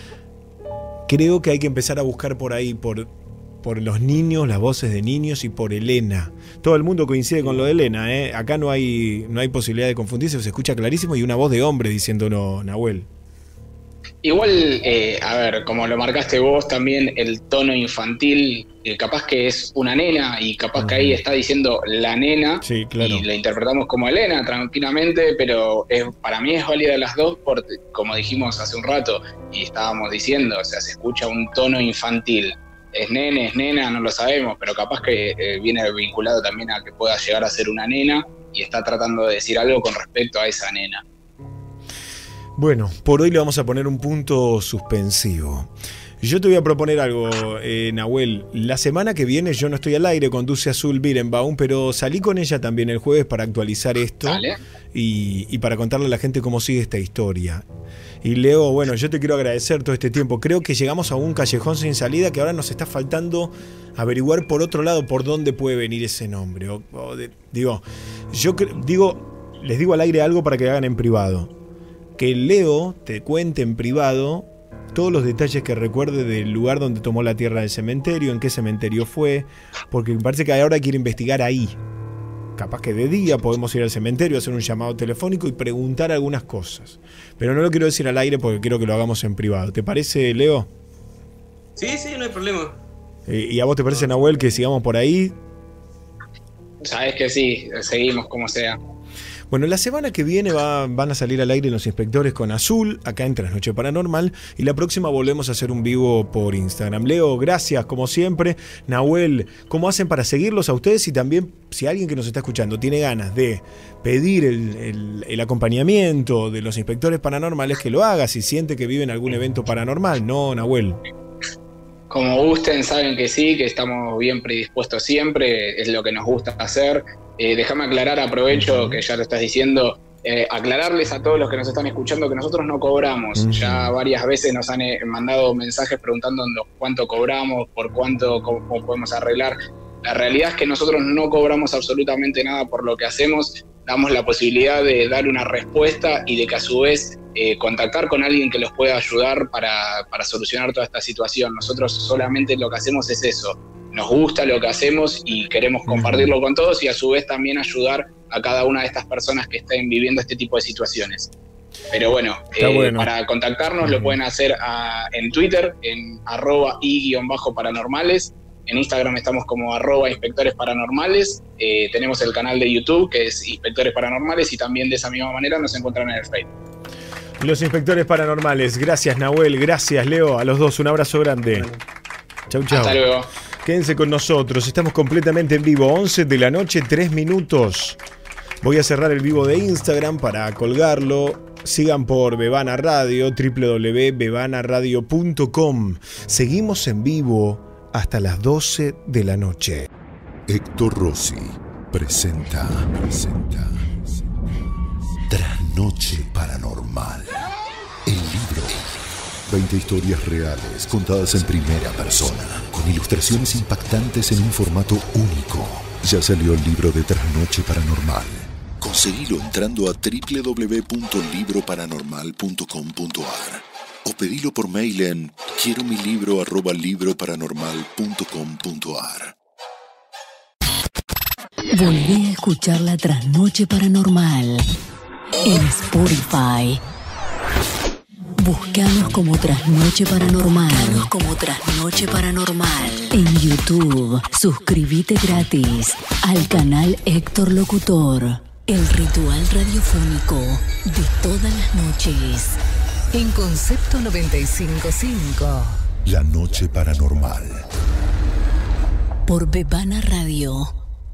Creo que hay que empezar a buscar por ahí, por, por los niños, las voces de niños y por Elena. Todo el mundo coincide con lo de Elena, ¿eh? Acá no hay, no hay posibilidad de confundirse, se escucha clarísimo y una voz de hombre diciéndolo, Nahuel. Igual, eh, a ver, como lo marcaste vos también, el tono infantil, eh, capaz que es una nena y capaz que ahí está diciendo la nena, sí, claro. Y la interpretamos como Elena tranquilamente, pero es, para mí es válida las dos, porque, como dijimos hace un rato y estábamos diciendo, o sea, se escucha un tono infantil. Es nene, es nena, no lo sabemos, pero capaz que eh, viene vinculado también a que pueda llegar a ser una nena y está tratando de decir algo con respecto a esa nena. Bueno, por hoy le vamos a poner un punto suspensivo. Yo te voy a proponer algo, eh, Nahuel. La semana que viene yo no estoy al aire, conduce Azul Birenbaum, pero salí con ella también el jueves para actualizar esto y, y para contarle a la gente cómo sigue esta historia. Y Leo, bueno, yo te quiero agradecer todo este tiempo. Creo que llegamos a un callejón sin salida que ahora nos está faltando averiguar por otro lado por dónde puede venir ese nombre. O, o de, digo, yo digo, les digo al aire algo para que hagan en privado. Que Leo te cuente en privado todos los detalles que recuerde del lugar donde tomó la tierra del cementerio, en qué cementerio fue, porque me parece que ahora quiere investigar ahí. Capaz que de día podemos ir al cementerio, hacer un llamado telefónico y preguntar algunas cosas. Pero no lo quiero decir al aire porque quiero que lo hagamos en privado. ¿Te parece, Leo? Sí, sí, no hay problema. Eh, ¿Y a vos te parece, Nahuel, que sigamos por ahí? Sabes que sí, seguimos como sea. Bueno, la semana que viene va, van a salir al aire los inspectores con Azul, acá en Trasnoche Paranormal, y la próxima volvemos a hacer un vivo por Instagram. Leo, gracias, como siempre. Nahuel, ¿cómo hacen para seguirlos a ustedes? Y también, si alguien que nos está escuchando tiene ganas de pedir el, el, el acompañamiento de los inspectores paranormales, que lo haga, si siente que vive en algún evento paranormal, ¿no, Nahuel? Como gusten, saben que sí, que estamos bien predispuestos siempre, es lo que nos gusta hacer. Eh, déjame aclarar, aprovecho uh-huh. que ya lo estás diciendo, eh, aclararles a todos los que nos están escuchando que nosotros no cobramos. Uh-huh. Ya varias veces nos han eh, mandado mensajes preguntándonos cuánto cobramos, por cuánto, cómo, cómo podemos arreglar. La realidad es que nosotros no cobramos absolutamente nada por lo que hacemos, damos la posibilidad de dar una respuesta y de que a su vez eh, contactar con alguien que los pueda ayudar para, para solucionar toda esta situación. Nosotros solamente lo que hacemos es eso. Nos gusta lo que hacemos y queremos compartirlo con todos y a su vez también ayudar a cada una de estas personas que estén viviendo este tipo de situaciones. Pero bueno, eh, bueno. para contactarnos uh-huh. lo pueden hacer a, en Twitter, en arroba y-paranormales. En Instagram estamos como arroba inspectores paranormales. Eh, tenemos el canal de YouTube que es Inspectores Paranormales y también de esa misma manera nos encuentran en el Facebook. Los Inspectores Paranormales. Gracias, Nahuel. Gracias, Leo. A los dos un abrazo grande. Bueno. Chau, chau. Hasta luego. Quédense con nosotros, estamos completamente en vivo, once de la noche, tres minutos. Voy a cerrar el vivo de Instagram para colgarlo. Sigan por Bebana Radio, doble u doble u doble u punto bebana radio punto com. Seguimos en vivo hasta las doce de la noche. Héctor Rossi presenta, presenta Trasnoche Paranormal. El libro. veinte historias reales contadas en primera persona, con ilustraciones impactantes en un formato único. Ya salió el libro de Trasnoche Paranormal. Conseguilo entrando a doble u doble u doble u punto libro paranormal punto com punto a r o pedilo por mail en quiero mi libro arroba libro paranormal punto com punto a r. Volví a escuchar la Trasnoche Paranormal en Spotify. Búscanos como Trasnoche Paranormal. Búscanos como Trasnoche Paranormal. En YouTube, suscríbete gratis al canal Héctor Locutor. El ritual radiofónico de todas las noches. En Concepto noventa y cinco punto cinco. La Noche Paranormal. Por Bebana Radio.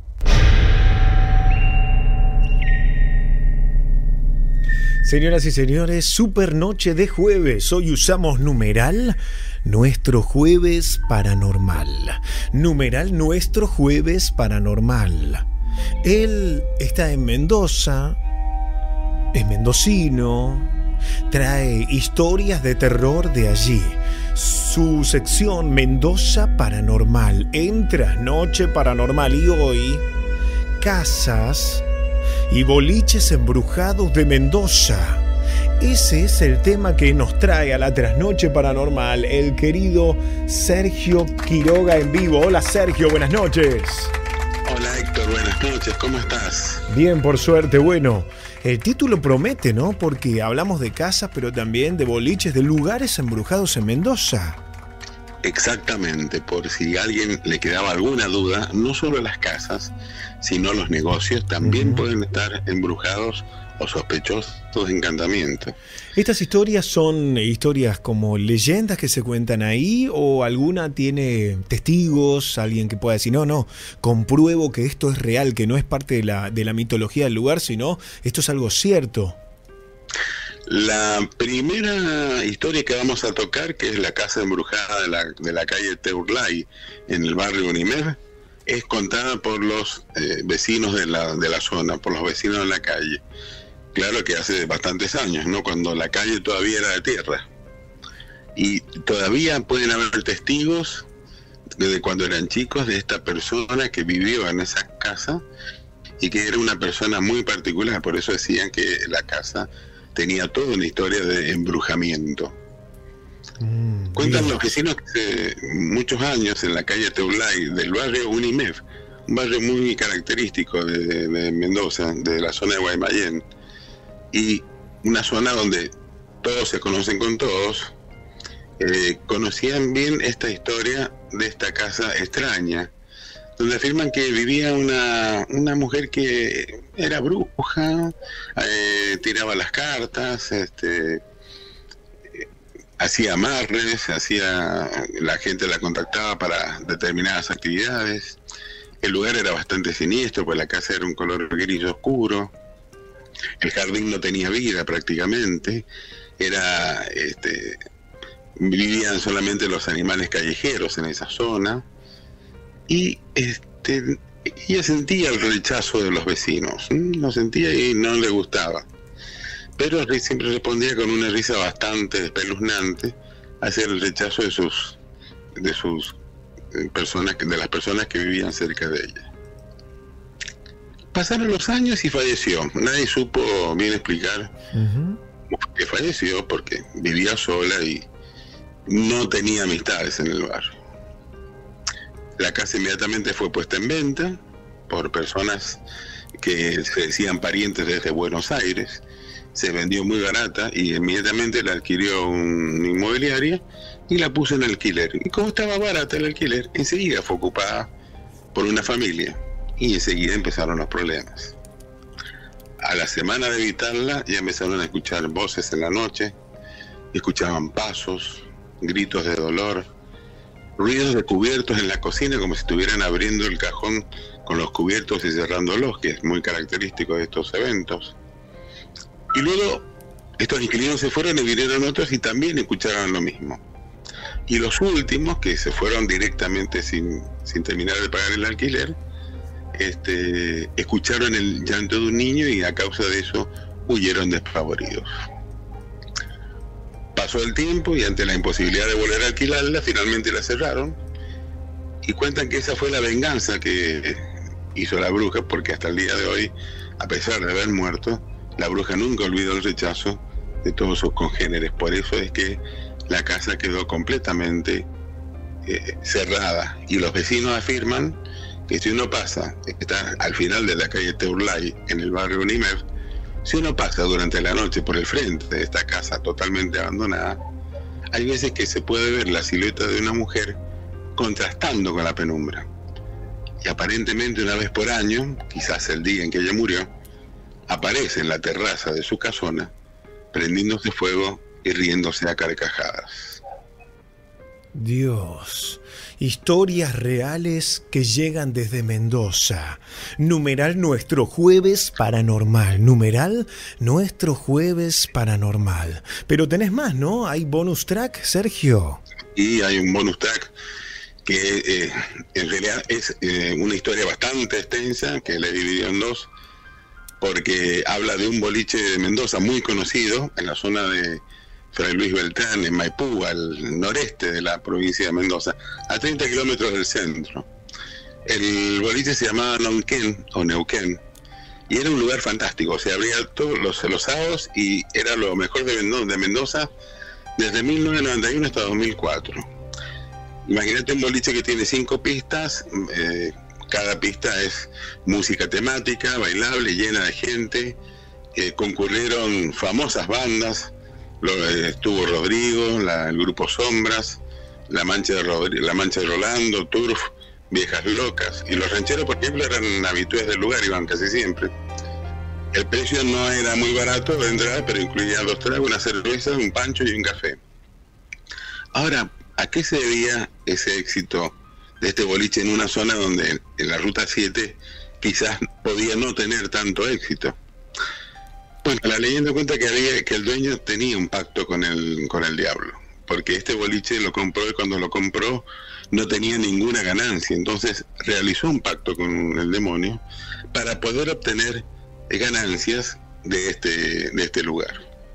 Señoras y señores, super noche de jueves. Hoy usamos numeral nuestro jueves paranormal. Numeral nuestro jueves paranormal. Él está en Mendoza, es mendocino, trae historias de terror de allí. Su sección Mendoza Paranormal en Trasnoche Paranormal y hoy, casas y boliches embrujados de Mendoza. Ese es el tema que nos trae a la Trasnoche Paranormal el querido Sergio Quiroga en vivo. Hola Sergio, buenas noches. Hola Héctor, buenas noches, ¿cómo estás? Bien, por suerte. Bueno, el título promete, ¿no? Porque hablamos de casas, pero también de boliches, de lugares embrujados en Mendoza. Exactamente, por si a alguien le quedaba alguna duda, no solo las casas, sino los negocios también uh-huh. pueden estar embrujados o sospechosos de encantamiento. ¿Estas historias son historias como leyendas que se cuentan ahí o alguna tiene testigos, alguien que pueda decir, no, no, compruebo que esto es real, que no es parte de la, de la mitología del lugar, sino esto es algo cierto? La primera historia que vamos a tocar, que es la casa embrujada de la, de la calle Teurlay, en el barrio Unimed, es contada por los eh, vecinos de la, de la zona, por los vecinos de la calle. Claro que hace bastantes años, ¿no? Cuando la calle todavía era de tierra. Y todavía pueden haber testigos de cuando eran chicos de esta persona que vivió en esa casa y que era una persona muy particular. Por eso decían que la casa tenía toda una historia de embrujamiento. Mm, Cuentan bien. Los vecinos que hace muchos años en la calle Teulay del barrio Unimed, un barrio muy característico de, de Mendoza, de la zona de Guaymallén, y una zona donde todos se conocen con todos, eh, conocían bien esta historia de esta casa extraña, donde afirman que vivía una, una mujer que era bruja, eh, tiraba las cartas, este, eh, hacía amarres, hacía, la gente la contactaba para determinadas actividades. El lugar era bastante siniestro, pues la casa era un color gris oscuro, el jardín no tenía vida prácticamente, era, este, vivían solamente los animales callejeros en esa zona. Y este, ella sentía el rechazo de los vecinos, lo sentía y no le gustaba. Pero siempre respondía con una risa bastante espeluznante hacia el rechazo de sus, de sus personas, de las personas que vivían cerca de ella. Pasaron los años y falleció. Nadie supo bien explicar uh-huh. que falleció, porque vivía sola y no tenía amistades en el barrio. La casa inmediatamente fue puesta en venta por personas que se decían parientes desde Buenos Aires. Se vendió muy barata y inmediatamente la adquirió una inmobiliaria y la puso en alquiler. Y como estaba barata el alquiler, enseguida fue ocupada por una familia y enseguida empezaron los problemas. A la semana de evitarla ya empezaron a escuchar voces en la noche, escuchaban pasos, gritos de dolor, ruidos de cubiertos en la cocina, como si estuvieran abriendo el cajón con los cubiertos y cerrándolos, que es muy característico de estos eventos. Y luego estos inquilinos se fueron y vinieron otros y también escucharon lo mismo. Y los últimos, que se fueron directamente sin, sin terminar de pagar el alquiler, este, escucharon el llanto de un niño y a causa de eso huyeron despavoridos. Pasó el tiempo y ante la imposibilidad de volver a alquilarla, finalmente la cerraron. Y cuentan que esa fue la venganza que hizo la bruja, porque hasta el día de hoy, a pesar de haber muerto, la bruja nunca olvidó el rechazo de todos sus congéneres. Por eso es que la casa quedó completamente eh, cerrada. Y los vecinos afirman que si uno pasa, está al final de la calle Teurlay, en el barrio Unimed, si uno pasa durante la noche por el frente de esta casa totalmente abandonada, hay veces que se puede ver la silueta de una mujer contrastando con la penumbra. Y aparentemente una vez por año, quizás el día en que ella murió, aparece en la terraza de su casona, prendiéndose fuego y riéndose a carcajadas. Dios, historias reales que llegan desde Mendoza. Numeral nuestro jueves paranormal. Numeral nuestro jueves paranormal. Pero tenés más, ¿no? ¿Hay bonus track, Sergio? Y hay un bonus track que eh, en realidad es eh, una historia bastante extensa, que la he dividido en dos, porque habla de un boliche de Mendoza muy conocido en la zona de Fray Luis Beltrán, en Maipú, al noreste de la provincia de Mendoza, a treinta kilómetros del centro. El boliche se llamaba Neuquén, o Neuquén, y era un lugar fantástico. Se abría todos los, los sábados y era lo mejor de Mendoza, de Mendoza desde mil novecientos noventa y uno hasta dos mil cuatro. Imagínate un boliche que tiene cinco pistas, eh, cada pista es música temática, bailable, llena de gente, eh, concurrieron famosas bandas. Lo, eh, estuvo Rodrigo, la, el grupo Sombras, la Mancha de Rodri, la Mancha de Rolando, Turf, Viejas Locas, y los rancheros, por ejemplo, eran habituales del lugar, iban casi siempre. El precio no era muy barato de entrada, pero incluía dos tragos, una cerveza, un pancho y un café. Ahora, ¿a qué se debía ese éxito de este boliche en una zona donde en la Ruta siete quizás podía no tener tanto éxito? Bueno, la leyenda cuenta que había que el dueño tenía un pacto con el con el diablo, porque este boliche lo compró y cuando lo compró no tenía ninguna ganancia, entonces realizó un pacto con el demonio para poder obtener ganancias de este de este lugar.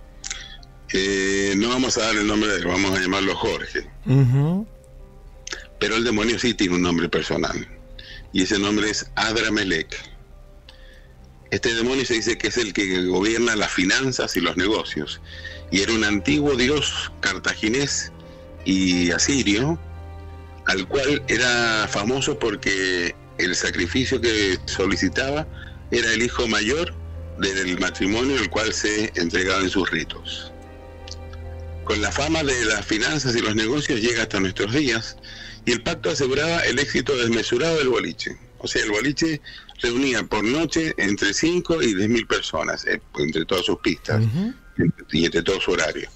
Eh, no vamos a dar el nombre de él, vamos a llamarlo Jorge. Uh-huh. Pero el demonio sí tiene un nombre personal y ese nombre es Adramelech. Este demonio se dice que es el que gobierna las finanzas y los negocios, y era un antiguo dios cartaginés y asirio, al cual era famoso porque el sacrificio que solicitaba era el hijo mayor del matrimonio, el cual se entregaba en sus ritos. Con la fama de las finanzas y los negocios llega hasta nuestros días, y el pacto aseguraba el éxito desmesurado del boliche. O sea, el boliche reunía por noche entre cinco y diez mil personas, eh, entre todas sus pistas, uh-huh, y entre todo su horario.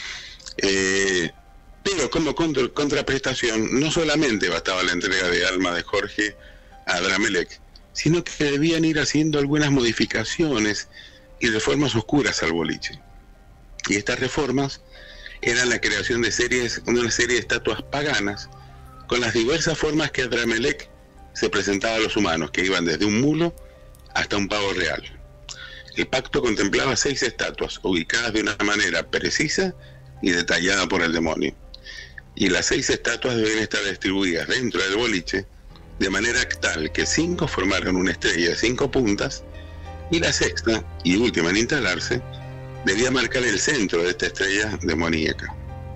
Eh, pero como contra, contraprestación, no solamente bastaba la entrega de alma de Jorge a Adramelech, sino que debían ir haciendo algunas modificaciones y reformas oscuras al boliche. Y estas reformas eran la creación de series, una serie de estatuas paganas, con las diversas formas que Adramelech se presentaba a los humanos, que iban desde un mulo hasta un pavo real. El pacto contemplaba seis estatuas, ubicadas de una manera precisa y detallada por el demonio. Y las seis estatuas deben estar distribuidas dentro del boliche, de manera tal que cinco formaran una estrella de cinco puntas, y la sexta, y última en instalarse, debía marcar el centro de esta estrella demoníaca,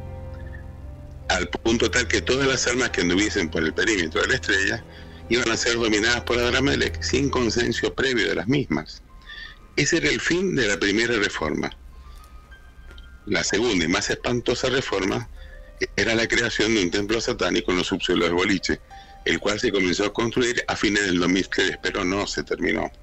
al punto tal que todas las almas que anduviesen por el perímetro de la estrella iban a ser dominadas por Adramelech sin consenso previo de las mismas. Ese era el fin de la primera reforma. La segunda y más espantosa reforma era la creación de un templo satánico en los subsuelos del boliche, el cual se comenzó a construir a fines del dos mil tres, pero no se terminó.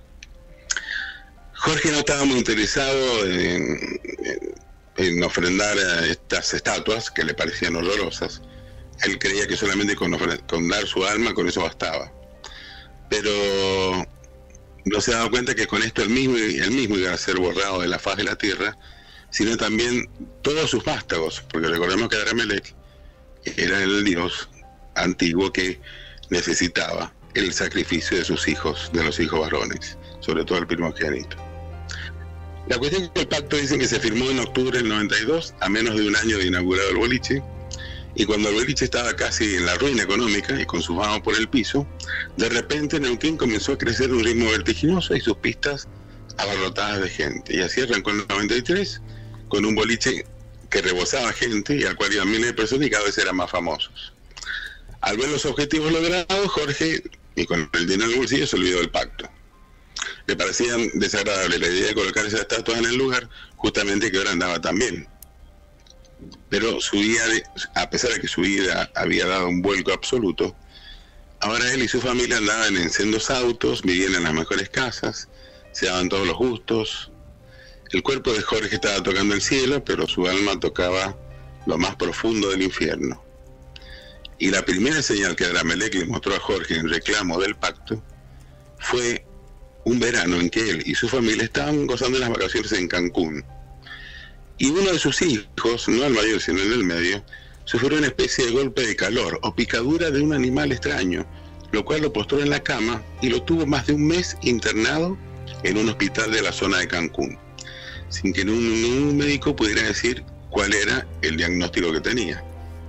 Jorge no estaba muy interesado en, en, en ofrendar a estas estatuas que le parecían horrorosas. Él creía que solamente con, con dar su alma, con eso bastaba. Pero no se daba cuenta que con esto él mismo, él mismo iba a ser borrado de la faz de la tierra, sino también todos sus vástagos, porque recordemos que Adramelech era el dios antiguo que necesitaba el sacrificio de sus hijos, de los hijos varones, sobre todo el primogénito. La cuestión es que el pacto dicen que se firmó en octubre del noventa y dos, a menos de un año de inaugurado el boliche, y cuando el boliche estaba casi en la ruina económica y con sus manos por el piso, de repente Neuquén comenzó a crecer a un ritmo vertiginoso y sus pistas abarrotadas de gente. Y así arrancó en el noventa y tres, con un boliche que rebosaba gente y al cual iban miles de personas y cada vez eran más famosos. Al ver los objetivos logrados, Jorge, y con el dinero en el bolsillo, se olvidó del pacto. Le parecía desagradable la idea de colocar esas estatuas en el lugar, justamente que ahora andaba tan bien. Pero su vida, a pesar de que su vida había dado un vuelco absoluto, ahora él y su familia andaban en sendos autos, vivían en las mejores casas, se daban todos los gustos. El cuerpo de Jorge estaba tocando el cielo, pero su alma tocaba lo más profundo del infierno. Y la primera señal que Adramelech le mostró a Jorge en reclamo del pacto fue un verano en que él y su familia estaban gozando de las vacaciones en Cancún. Y uno de sus hijos, no el mayor sino el del medio, sufrió una especie de golpe de calor o picadura de un animal extraño, lo cual lo postró en la cama y lo tuvo más de un mes internado en un hospital de la zona de Cancún, sin que ningún médico pudiera decir cuál era el diagnóstico que tenía.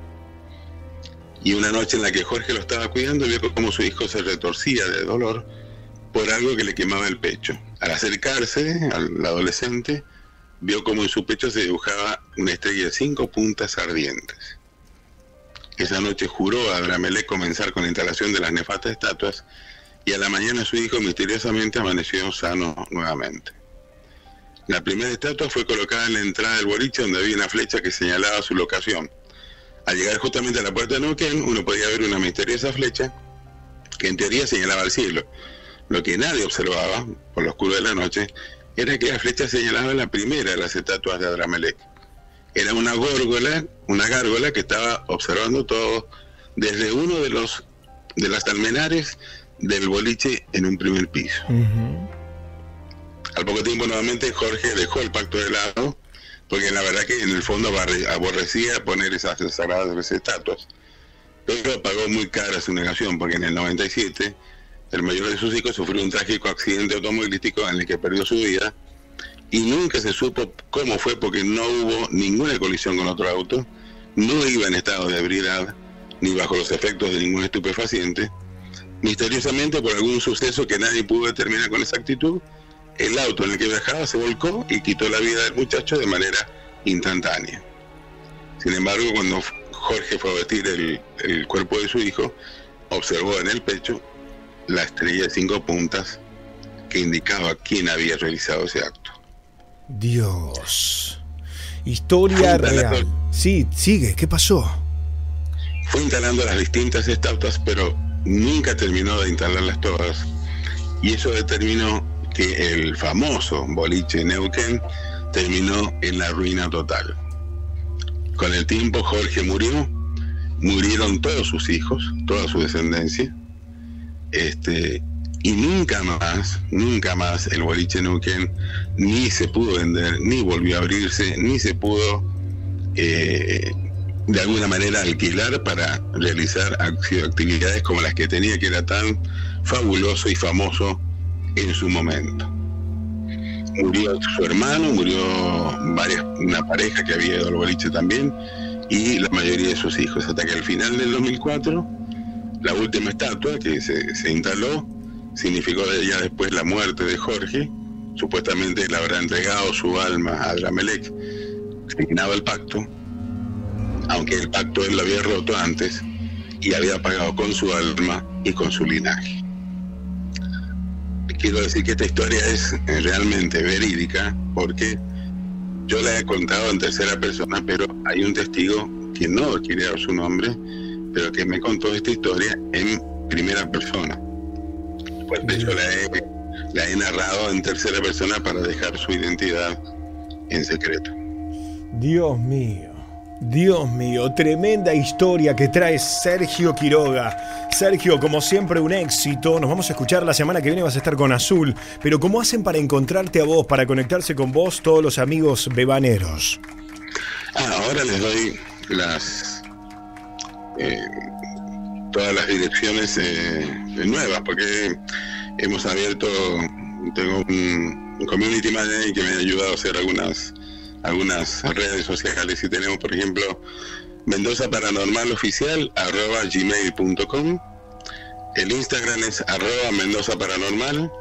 Y una noche en la que Jorge lo estaba cuidando, vio cómo su hijo se retorcía de dolor por algo que le quemaba el pecho. Al acercarse al adolescente, vio cómo en su pecho se dibujaba una estrella de cinco puntas ardientes. Esa noche juró a Adramelech comenzar con la instalación de las nefastas estatuas y a la mañana su hijo misteriosamente amaneció sano nuevamente. La primera estatua fue colocada en la entrada del boliche, donde había una flecha que señalaba su locación. Al llegar justamente a la puerta de Neuquén, uno podía ver una misteriosa flecha que en teoría señalaba al cielo. Lo que nadie observaba, por lo oscuro de la noche, era que la flecha señalaba la primera de las estatuas de Adramelech. Era una górgola, una gárgola que estaba observando todo desde uno de los de las almenares del boliche en un primer piso. Uh-huh. Al poco tiempo nuevamente Jorge dejó el pacto de lado, porque la verdad que en el fondo aborrecía poner esas sagradas estatuas. Pero pagó muy cara su negación, porque en el noventa y siete el mayor de sus hijos sufrió un trágico accidente automovilístico en el que perdió su vida, y nunca se supo cómo fue, porque no hubo ninguna colisión con otro auto, no iba en estado de ebriedad, ni bajo los efectos de ningún estupefaciente. Misteriosamente, por algún suceso que nadie pudo determinar con exactitud, el auto en el que viajaba se volcó y quitó la vida del muchacho de manera instantánea. Sin embargo, cuando Jorge fue a vestir el, el cuerpo de su hijo, observó en el pecho la estrella de cinco puntas que indicaba quién había realizado ese acto. Dios. Historia real. Sí, sigue, ¿qué pasó? Fue instalando las distintas estatuas, pero nunca terminó de instalarlas todas. Y eso determinó que el famoso boliche Neuquén terminó en la ruina total. Con el tiempo Jorge murió, murieron todos sus hijos, toda su descendencia, este, y nunca más, nunca más el boliche Neuquén ni se pudo vender, ni volvió a abrirse, ni se pudo eh, de alguna manera alquilar para realizar actividades como las que tenía, que era tan fabuloso y famoso en su momento. Murió su hermano, murió varias, una pareja que había ido al boliche también, y la mayoría de sus hijos, hasta que al final del dos mil cuatro, la última estatua que se, se instaló significó ya después la muerte de Jorge. Supuestamente le habrá entregado su alma a Adramelech, terminaba el pacto, aunque el pacto él lo había roto antes y había pagado con su alma y con su linaje. Quiero decir que esta historia es realmente verídica, porque yo la he contado en tercera persona, pero hay un testigo que no quiere dar su nombre, pero que me contó esta historia en primera persona. Pues de hecho la he, la he narrado en tercera persona para dejar su identidad en secreto. Dios mío. Dios mío, tremenda historia que trae Sergio Quiroga. Sergio, como siempre, un éxito. Nos vamos a escuchar la semana que viene, vas a estar con Azul. Pero ¿cómo hacen para encontrarte a vos, para conectarse con vos todos los amigos bebaneros? Ah, ahora les doy las eh, todas las direcciones eh, nuevas, porque hemos abierto, tengo un, un community manager que me ha ayudado a hacer algunas algunas redes sociales, y tenemos, por ejemplo, Mendoza Paranormal Oficial arroba gmail punto com, el Instagram es arroba Mendoza Paranormal,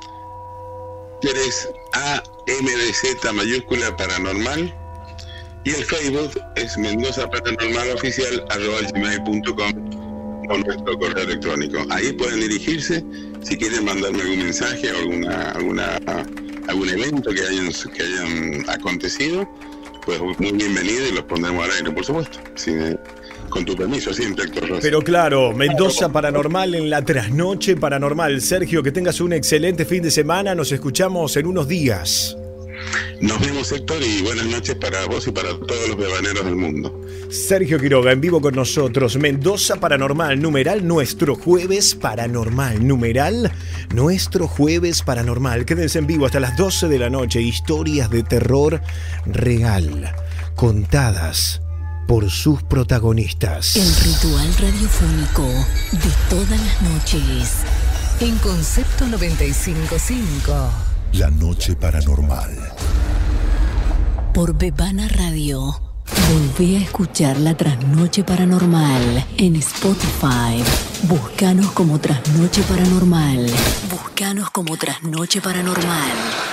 es A M D Z mayúscula paranormal, y el Facebook es Mendoza Paranormal Oficial arroba gmail punto com, con nuestro correo electrónico. Ahí pueden dirigirse si quieren mandarme algún mensaje o alguna alguna algún evento que hayan, que hayan acontecido, pues muy bienvenido, y los pondremos al aire, por supuesto, sí, con tu permiso siempre, Héctor Rossi. Pero claro, Mendoza Paranormal en la trasnoche paranormal. Sergio, que tengas un excelente fin de semana, nos escuchamos en unos días. Nos vemos, Héctor, y buenas noches para vos y para todos los bebaneros del mundo. Sergio Quiroga en vivo con nosotros. Mendoza Paranormal, numeral nuestro jueves paranormal, numeral nuestro jueves paranormal. Quédense en vivo hasta las doce de la noche. Historias de terror real, contadas por sus protagonistas. El ritual radiofónico de todas las noches. En Concepto noventa y cinco punto cinco. La noche paranormal. Por Bebana Radio. Volvé a escuchar la Trasnoche Paranormal en Spotify. Búscanos como Trasnoche Paranormal. Búscanos como Trasnoche Paranormal.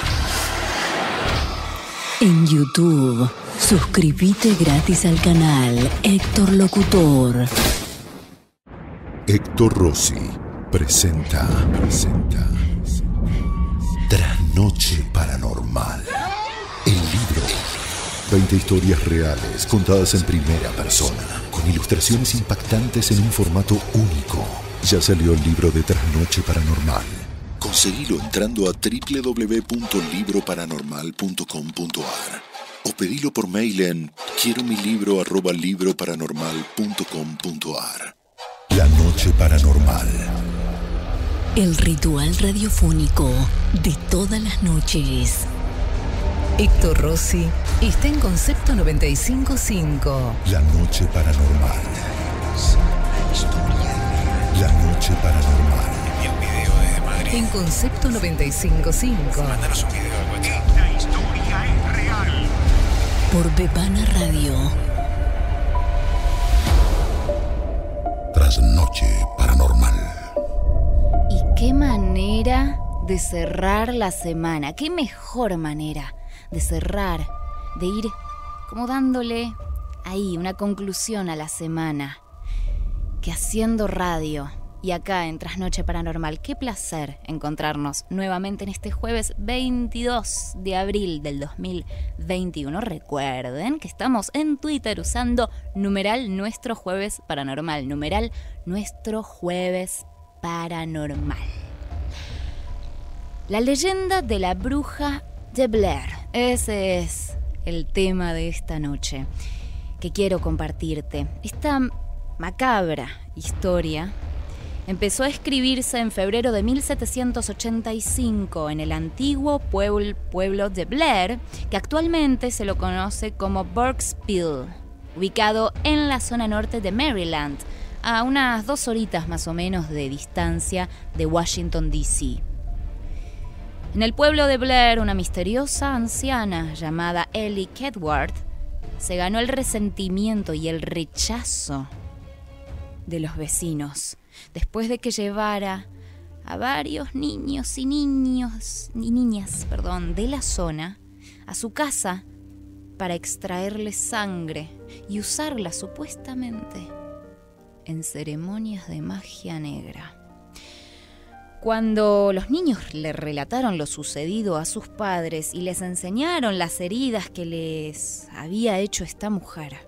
En YouTube, suscríbete gratis al canal Héctor Locutor. Héctor Rossi presenta, presenta Trasnoche Paranormal. El libro. veinte historias reales contadas en primera persona, con ilustraciones impactantes en un formato único. Ya salió el libro de Trasnoche Paranormal. Conseguilo entrando a doble u doble u doble u punto libro paranormal punto com punto a r o pedilo por mail en quiero mi libro arroba libro paranormal punto com punto a r. La noche paranormal. El ritual radiofónico de todas las noches. Héctor Rossi está en Concepto noventa y cinco punto cinco. La noche paranormal. La noche paranormal. Y un video desde Madrid. En Concepto noventa y cinco punto cinco. Mándanos un video al WhatsApp. Esta historia es real. Por Bebana Radio. Trasnoche paranormal. Y qué manera de cerrar la semana. Qué mejor manera de cerrar, de ir como dándole ahí una conclusión a la semana, que haciendo radio. Y acá en Trasnoche Paranormal, qué placer encontrarnos nuevamente en este jueves veintidós de abril del dos mil veintiuno. Recuerden que estamos en Twitter usando numeral Nuestro Jueves Paranormal, numeral Nuestro Jueves Paranormal. La leyenda de la bruja de Blair, ese es el tema de esta noche que quiero compartirte. Esta macabra historia empezó a escribirse en febrero de mil setecientos ochenta y cinco en el antiguo pueblo, pueblo de Blair, que actualmente se lo conoce como Burkesville, ubicado en la zona norte de Maryland, a unas dos horitas más o menos de distancia de Washington, D C En el pueblo de Blair, una misteriosa anciana llamada Ellie Kedward se ganó el resentimiento y el rechazo de los vecinos después de que llevara a varios niños y niños y niñas, perdón, de la zona a su casa para extraerle sangre y usarla supuestamente en ceremonias de magia negra. Cuando los niños le relataron lo sucedido a sus padres y les enseñaron las heridas que les había hecho esta mujer,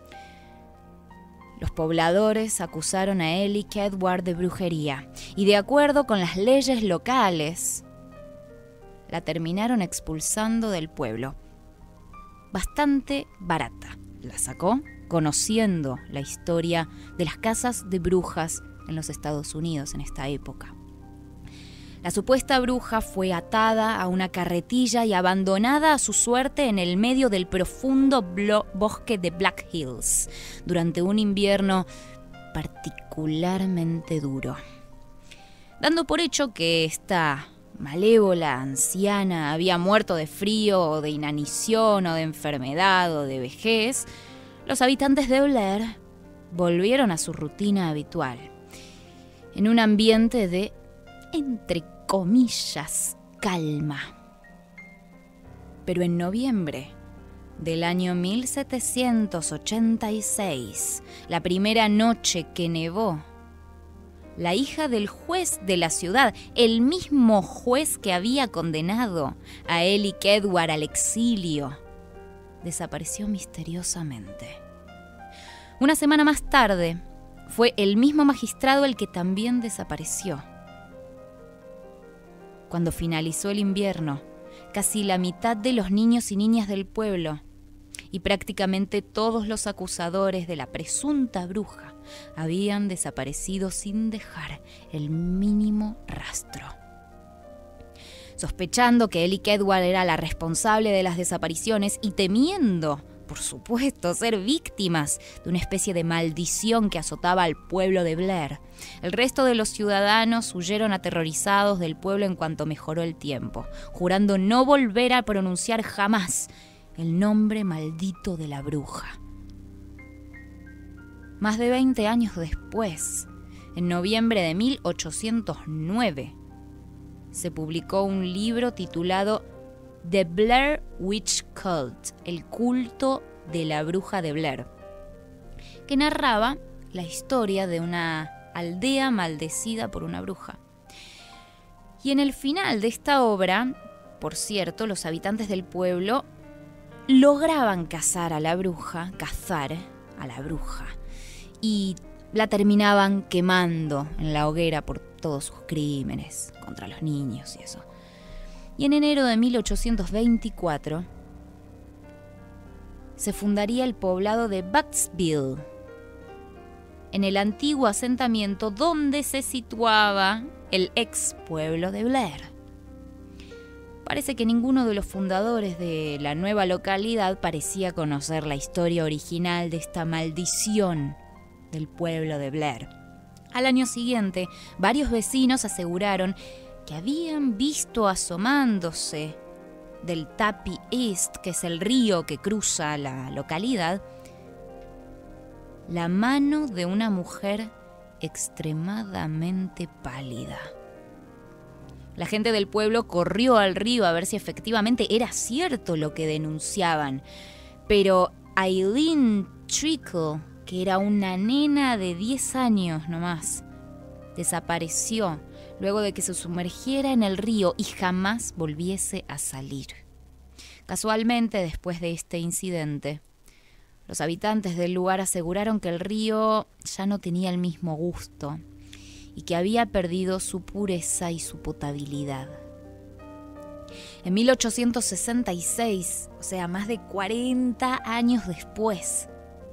los pobladores acusaron a Ellie Kedward de brujería y, de acuerdo con las leyes locales, la terminaron expulsando del pueblo. Bastante barata la sacó, conociendo la historia de las casas de brujas en los Estados Unidos en esta época. La supuesta bruja fue atada a una carretilla y abandonada a su suerte en el medio del profundo bosque de Black Hills durante un invierno particularmente duro. Dando por hecho que esta malévola anciana había muerto de frío o de inanición o de enfermedad o de vejez, los habitantes de Blair volvieron a su rutina habitual, en un ambiente de, entre comillas, calma. Pero en noviembre del año mil setecientos ochenta y seis, la primera noche que nevó, la hija del juez de la ciudad, el mismo juez que había condenado a Ellie Kedward al exilio, desapareció misteriosamente. Una semana más tarde, fue el mismo magistrado el que también desapareció. Cuando finalizó el invierno, casi la mitad de los niños y niñas del pueblo y prácticamente todos los acusadores de la presunta bruja habían desaparecido sin dejar el mínimo rastro. Sospechando que Ellie Kedward era la responsable de las desapariciones y temiendo, por supuesto, ser víctimas de una especie de maldición que azotaba al pueblo de Blair, el resto de los ciudadanos huyeron aterrorizados del pueblo en cuanto mejoró el tiempo, jurando no volver a pronunciar jamás el nombre maldito de la bruja. Más de veinte años después, en noviembre de mil ochocientos nueve, se publicó un libro titulado The Blair Witch Cult, el culto de la bruja de Blair, que narraba la historia de una aldea maldecida por una bruja. Y en el final de esta obra, por cierto, los habitantes del pueblo lograban cazar a la bruja, cazar a la bruja, y la terminaban quemando en la hoguera por todos sus crímenes contra los niños y eso. Y en enero de mil ochocientos veinticuatro se fundaría el poblado de Burkesville, en el antiguo asentamiento donde se situaba el ex pueblo de Blair. parece que ninguno de los fundadores de la nueva localidad parecía conocer la historia original de esta maldición del pueblo de Blair. Al año siguiente, varios vecinos aseguraron que habían visto asomándose del Tappy East, que es el río que cruza la localidad, la mano de una mujer extremadamente pálida. La gente del pueblo corrió al río a ver si efectivamente era cierto lo que denunciaban, pero Eileen Trickle, que era una nena de diez años nomás, desapareció luego de que se sumergiera en el río y jamás volviese a salir. Casualmente, después de este incidente, los habitantes del lugar aseguraron que el río ya no tenía el mismo gusto y que había perdido su pureza y su potabilidad. En mil ochocientos sesenta y seis, o sea, más de cuarenta años después,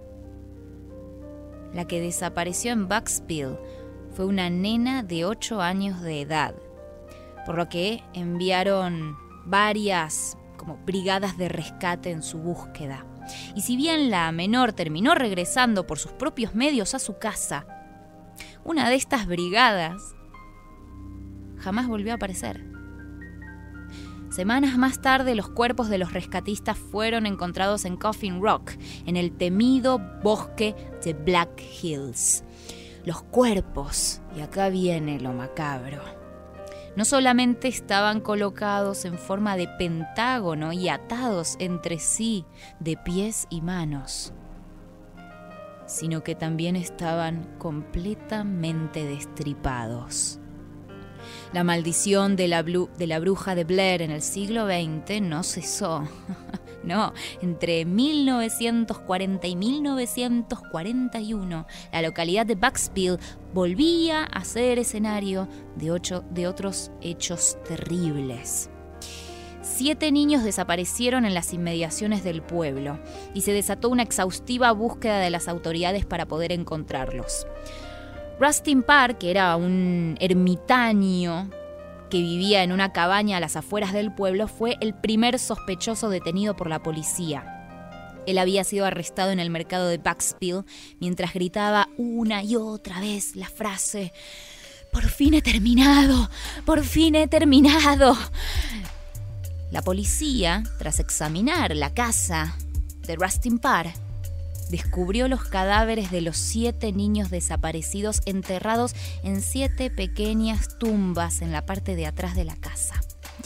la que desapareció en Bucksville fue una nena de ocho años de edad, por lo que enviaron varias como brigadas de rescate en su búsqueda. Y si bien la menor terminó regresando por sus propios medios a su casa, una de estas brigadas jamás volvió a aparecer. Semanas más tarde, los cuerpos de los rescatistas fueron encontrados en Coffin Rock, en el temido bosque de Black Hills. Los cuerpos, y acá viene lo macabro, no solamente estaban colocados en forma de pentágono y atados entre sí de pies y manos, sino que también estaban completamente destripados. La maldición de la, blu- de la bruja de Blair en el siglo veinte no cesó. No, entre mil novecientos cuarenta y mil novecientos cuarenta y uno, la localidad de Bucksville volvía a ser escenario de, ocho, de otros hechos terribles. Siete niños desaparecieron en las inmediaciones del pueblo y se desató una exhaustiva búsqueda de las autoridades para poder encontrarlos. Rustin Parr, que era un ermitaño que vivía en una cabaña a las afueras del pueblo, fue el primer sospechoso detenido por la policía. Él había sido arrestado en el mercado de Bucksville mientras gritaba una y otra vez la frase: «¡Por fin he terminado! ¡Por fin he terminado!». La policía, tras examinar la casa de Rustin Parr, descubrió los cadáveres de los siete niños desaparecidos enterrados en siete pequeñas tumbas en la parte de atrás de la casa.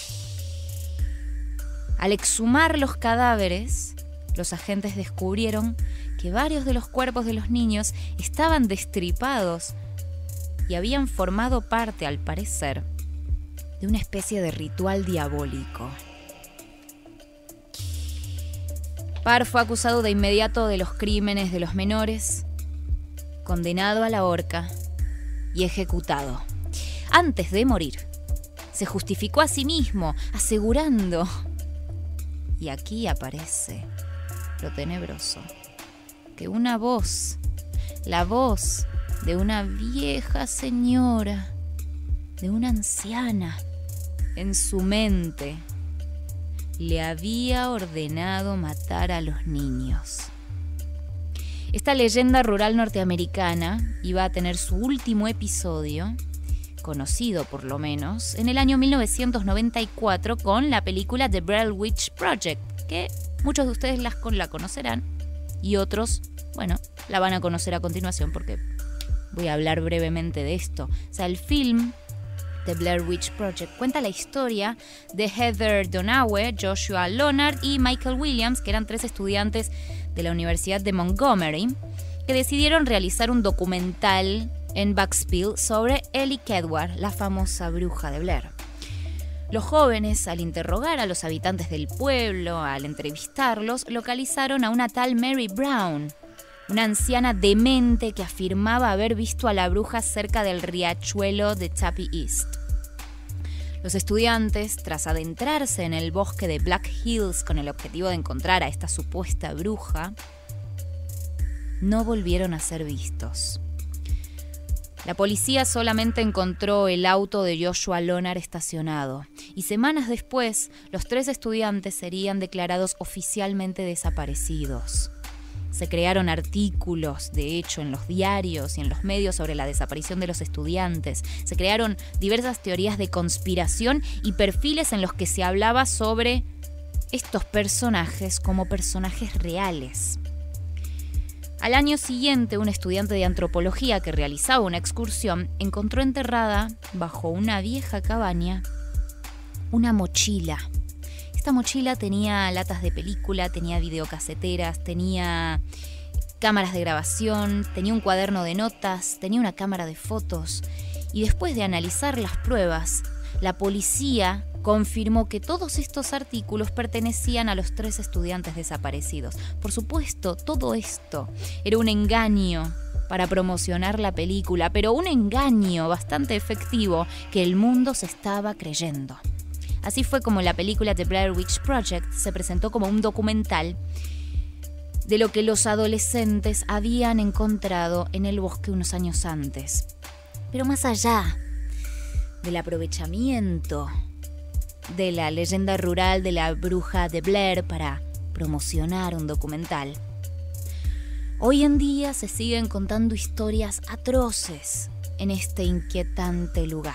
Al exhumar los cadáveres, los agentes descubrieron que varios de los cuerpos de los niños estaban destripados y habían formado parte, al parecer, de una especie de ritual diabólico. Parr fue acusado de inmediato de los crímenes de los menores, condenado a la horca y ejecutado. Antes de morir, se justificó a sí mismo, asegurando, y aquí aparece lo tenebroso, que una voz, la voz de una vieja señora, de una anciana, en su mente, le había ordenado matar a los niños. Esta leyenda rural norteamericana iba a tener su último episodio, conocido por lo menos, en el año mil novecientos noventa y cuatro con la película The Blair Witch Project, que muchos de ustedes la, la conocerán y otros, bueno, la van a conocer a continuación porque voy a hablar brevemente de esto. O sea, el film The Blair Witch Project cuenta la historia de Heather Donahue, Joshua Leonard y Michael Williams, que eran tres estudiantes de la Universidad de Montgomery, que decidieron realizar un documental en Bucksville sobre Ellie Kedward, la famosa bruja de Blair. Los jóvenes, al interrogar a los habitantes del pueblo, al entrevistarlos, localizaron a una tal Mary Brown, una anciana demente que afirmaba haber visto a la bruja cerca del riachuelo de Tappy East. Los estudiantes, tras adentrarse en el bosque de Black Hills con el objetivo de encontrar a esta supuesta bruja, no volvieron a ser vistos. La policía solamente encontró el auto de Joshua Lonar estacionado y semanas después los tres estudiantes serían declarados oficialmente desaparecidos. Se crearon artículos, de hecho, en los diarios y en los medios sobre la desaparición de los estudiantes. Se crearon diversas teorías de conspiración y perfiles en los que se hablaba sobre estos personajes como personajes reales. Al año siguiente, un estudiante de antropología que realizaba una excursión encontró enterrada bajo una vieja cabaña una mochila. Esta mochila tenía latas de película, tenía videocaseteras, tenía cámaras de grabación, tenía un cuaderno de notas, tenía una cámara de fotos. Y después de analizar las pruebas, la policía confirmó que todos estos artículos pertenecían a los tres estudiantes desaparecidos. Por supuesto, todo esto era un engaño para promocionar la película, pero un engaño bastante efectivo que el mundo se estaba creyendo. Así fue como la película The Blair Witch Project se presentó como un documental de lo que los adolescentes habían encontrado en el bosque unos años antes. Pero más allá del aprovechamiento de la leyenda rural de la bruja de Blair para promocionar un documental, hoy en día se siguen contando historias atroces en este inquietante lugar.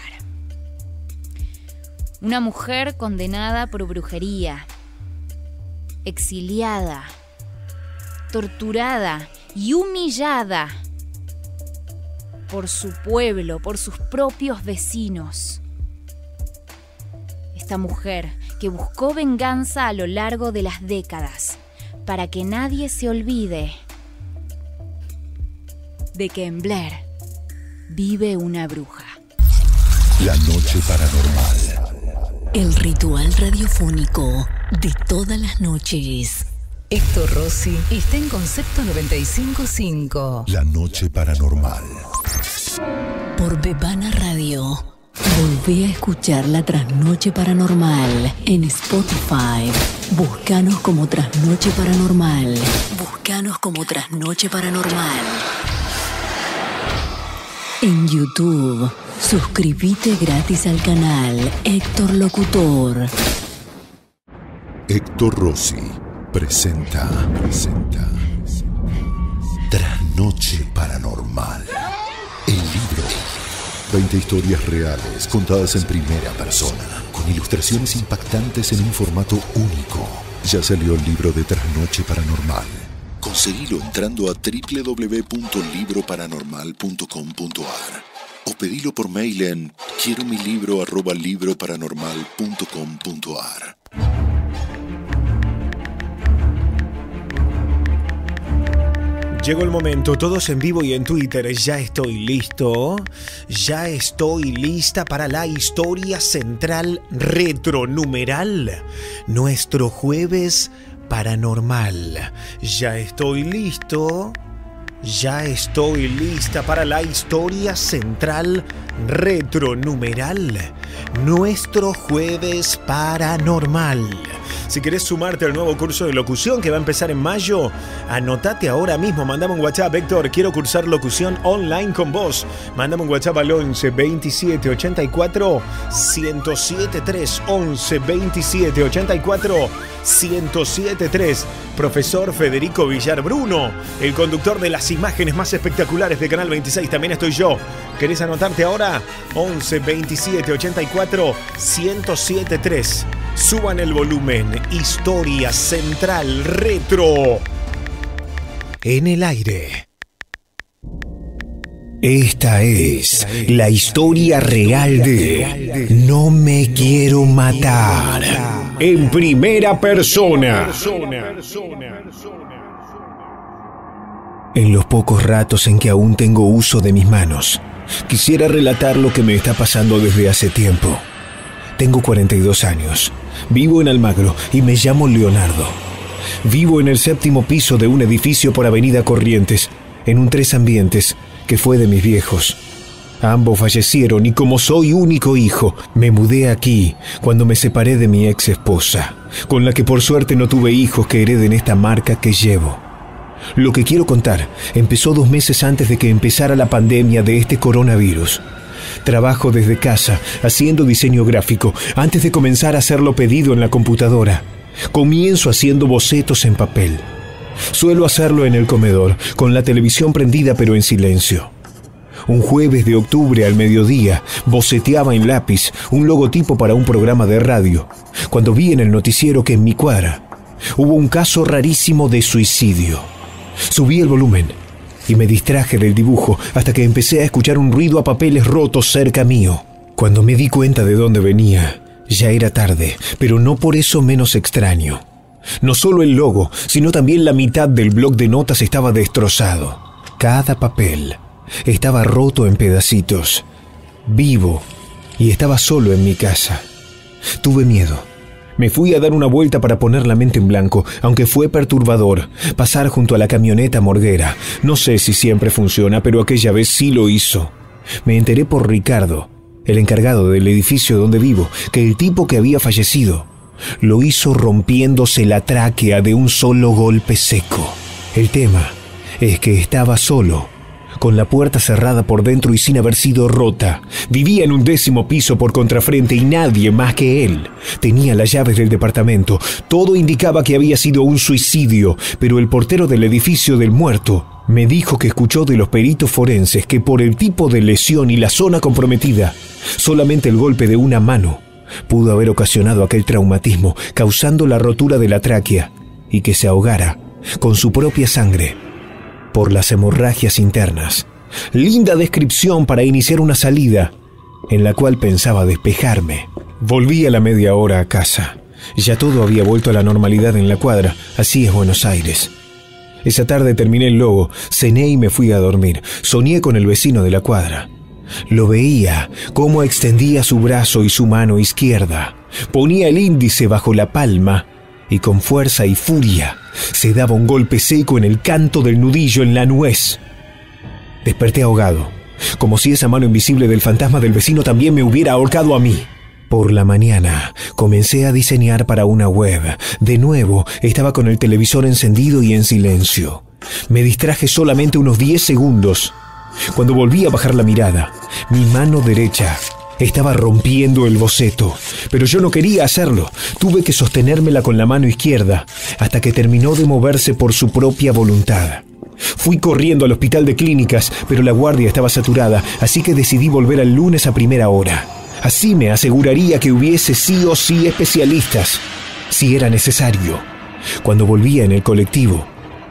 Una mujer condenada por brujería, exiliada, torturada y humillada por su pueblo, por sus propios vecinos. Esta mujer que buscó venganza a lo largo de las décadas para que nadie se olvide de que en Blair vive una bruja. La noche paranormal. El ritual radiofónico de todas las noches. Héctor Rossi está en Concepto noventa y cinco punto cinco. La noche paranormal. Por Bebana Radio. Volvé a escuchar la Trasnoche Paranormal en Spotify. Búscanos como Trasnoche Paranormal. Búscanos como Trasnoche Paranormal. En YouTube, suscríbete gratis al canal Héctor Locutor. Héctor Rossi presenta, presenta Trasnoche Paranormal. El libro. veinte historias reales contadas en primera persona, con ilustraciones impactantes en un formato único. Ya salió el libro de Trasnoche Paranormal. Conseguilo entrando a doble u doble u doble u punto libro paranormal punto com punto a r o pedilo por mail en quiero mi libro arroba libro paranormal punto com punto a r. Llegó el momento, todos en vivo y en Twitter. Ya estoy listo. Ya estoy lista para la historia central retronumeral. Nuestro jueves paranormal. Ya estoy listo. Ya estoy lista para la historia central retronumeral. Nuestro jueves paranormal. Si querés sumarte al nuevo curso de locución que va a empezar en mayo, anotate ahora mismo, mandame un WhatsApp, Héctor, quiero cursar locución online con vos. Mandame un WhatsApp al once veintisiete ochenta y cuatro ciento setenta y tres, once veintisiete ochenta y cuatro ciento setenta y tres. Profesor Federico Villar Bruno, el conductor de las imágenes más espectaculares de Canal veintiséis, también estoy yo. ¿Querés anotarte ahora? once veintisiete ochenta y cuatro ciento setenta y tres. Suban el volumen. Historia central retro. En el aire. Esta es la historia real de No me quiero matar. En primera persona. En los pocos ratos en que aún tengo uso de mis manos, quisiera relatar lo que me está pasando desde hace tiempo. Tengo cuarenta y dos años, vivo en Almagro y me llamo Leonardo. Vivo en el séptimo piso de un edificio por Avenida Corrientes, en un tres ambientes que fue de mis viejos. Ambos fallecieron y como soy único hijo, me mudé aquí cuando me separé de mi ex esposa, con la que por suerte no tuve hijos que hereden esta marca que llevo. Lo que quiero contar empezó dos meses antes de que empezara la pandemia de este coronavirus. Trabajo desde casa, haciendo diseño gráfico, antes de comenzar a hacerlo pedido en la computadora. Comienzo haciendo bocetos en papel. Suelo hacerlo en el comedor, con la televisión prendida pero en silencio. Un jueves de octubre al mediodía, boceteaba en lápiz un logotipo para un programa de radio, cuando vi en el noticiero que en mi cuadra hubo un caso rarísimo de suicidio. Subí el volumen y me distraje del dibujo hasta que empecé a escuchar un ruido a papeles rotos cerca mío. Cuando me di cuenta de dónde venía, ya era tarde, pero no por eso menos extraño. No solo el logo, sino también la mitad del bloc de notas estaba destrozado. Cada papel estaba roto en pedacitos. Vivo, y estaba solo en mi casa. Tuve miedo. Me fui a dar una vuelta para poner la mente en blanco, aunque fue perturbador pasar junto a la camioneta morguera. No sé si siempre funciona, pero aquella vez sí lo hizo. Me enteré por Ricardo, el encargado del edificio donde vivo, que el tipo que había fallecido lo hizo rompiéndose la tráquea de un solo golpe seco. El tema es que estaba solo, con la puerta cerrada por dentro y sin haber sido rota. Vivía en un décimo piso por contrafrente y nadie más que él tenía las llaves del departamento. Todo indicaba que había sido un suicidio, pero el portero del edificio del muerto me dijo que escuchó de los peritos forenses que por el tipo de lesión y la zona comprometida, solamente el golpe de una mano pudo haber ocasionado aquel traumatismo, causando la rotura de la tráquea y que se ahogara con su propia sangre por las hemorragias internas. Linda descripción para iniciar una salida en la cual pensaba despejarme. Volví a la media hora a casa. Ya todo había vuelto a la normalidad en la cuadra. Así es Buenos Aires. Esa tarde terminé el logo, cené y me fui a dormir. Soñé con el vecino de la cuadra. Lo veía, cómo extendía su brazo y su mano izquierda. Ponía el índice bajo la palma y con fuerza y furia se daba un golpe seco en el canto del nudillo en la nuez. Desperté ahogado, como si esa mano invisible del fantasma del vecino también me hubiera ahorcado a mí. Por la mañana comencé a diseñar para una web. De nuevo estaba con el televisor encendido y en silencio. Me distraje solamente unos diez segundos. Cuando volví a bajar la mirada, mi mano derecha estaba rompiendo el boceto, pero yo no quería hacerlo. Tuve que sostenérmela con la mano izquierda hasta que terminó de moverse por su propia voluntad. Fui corriendo al hospital de clínicas, pero la guardia estaba saturada, así que decidí volver al lunes a primera hora. Así me aseguraría que hubiese sí o sí especialistas, si era necesario. Cuando volvía en el colectivo,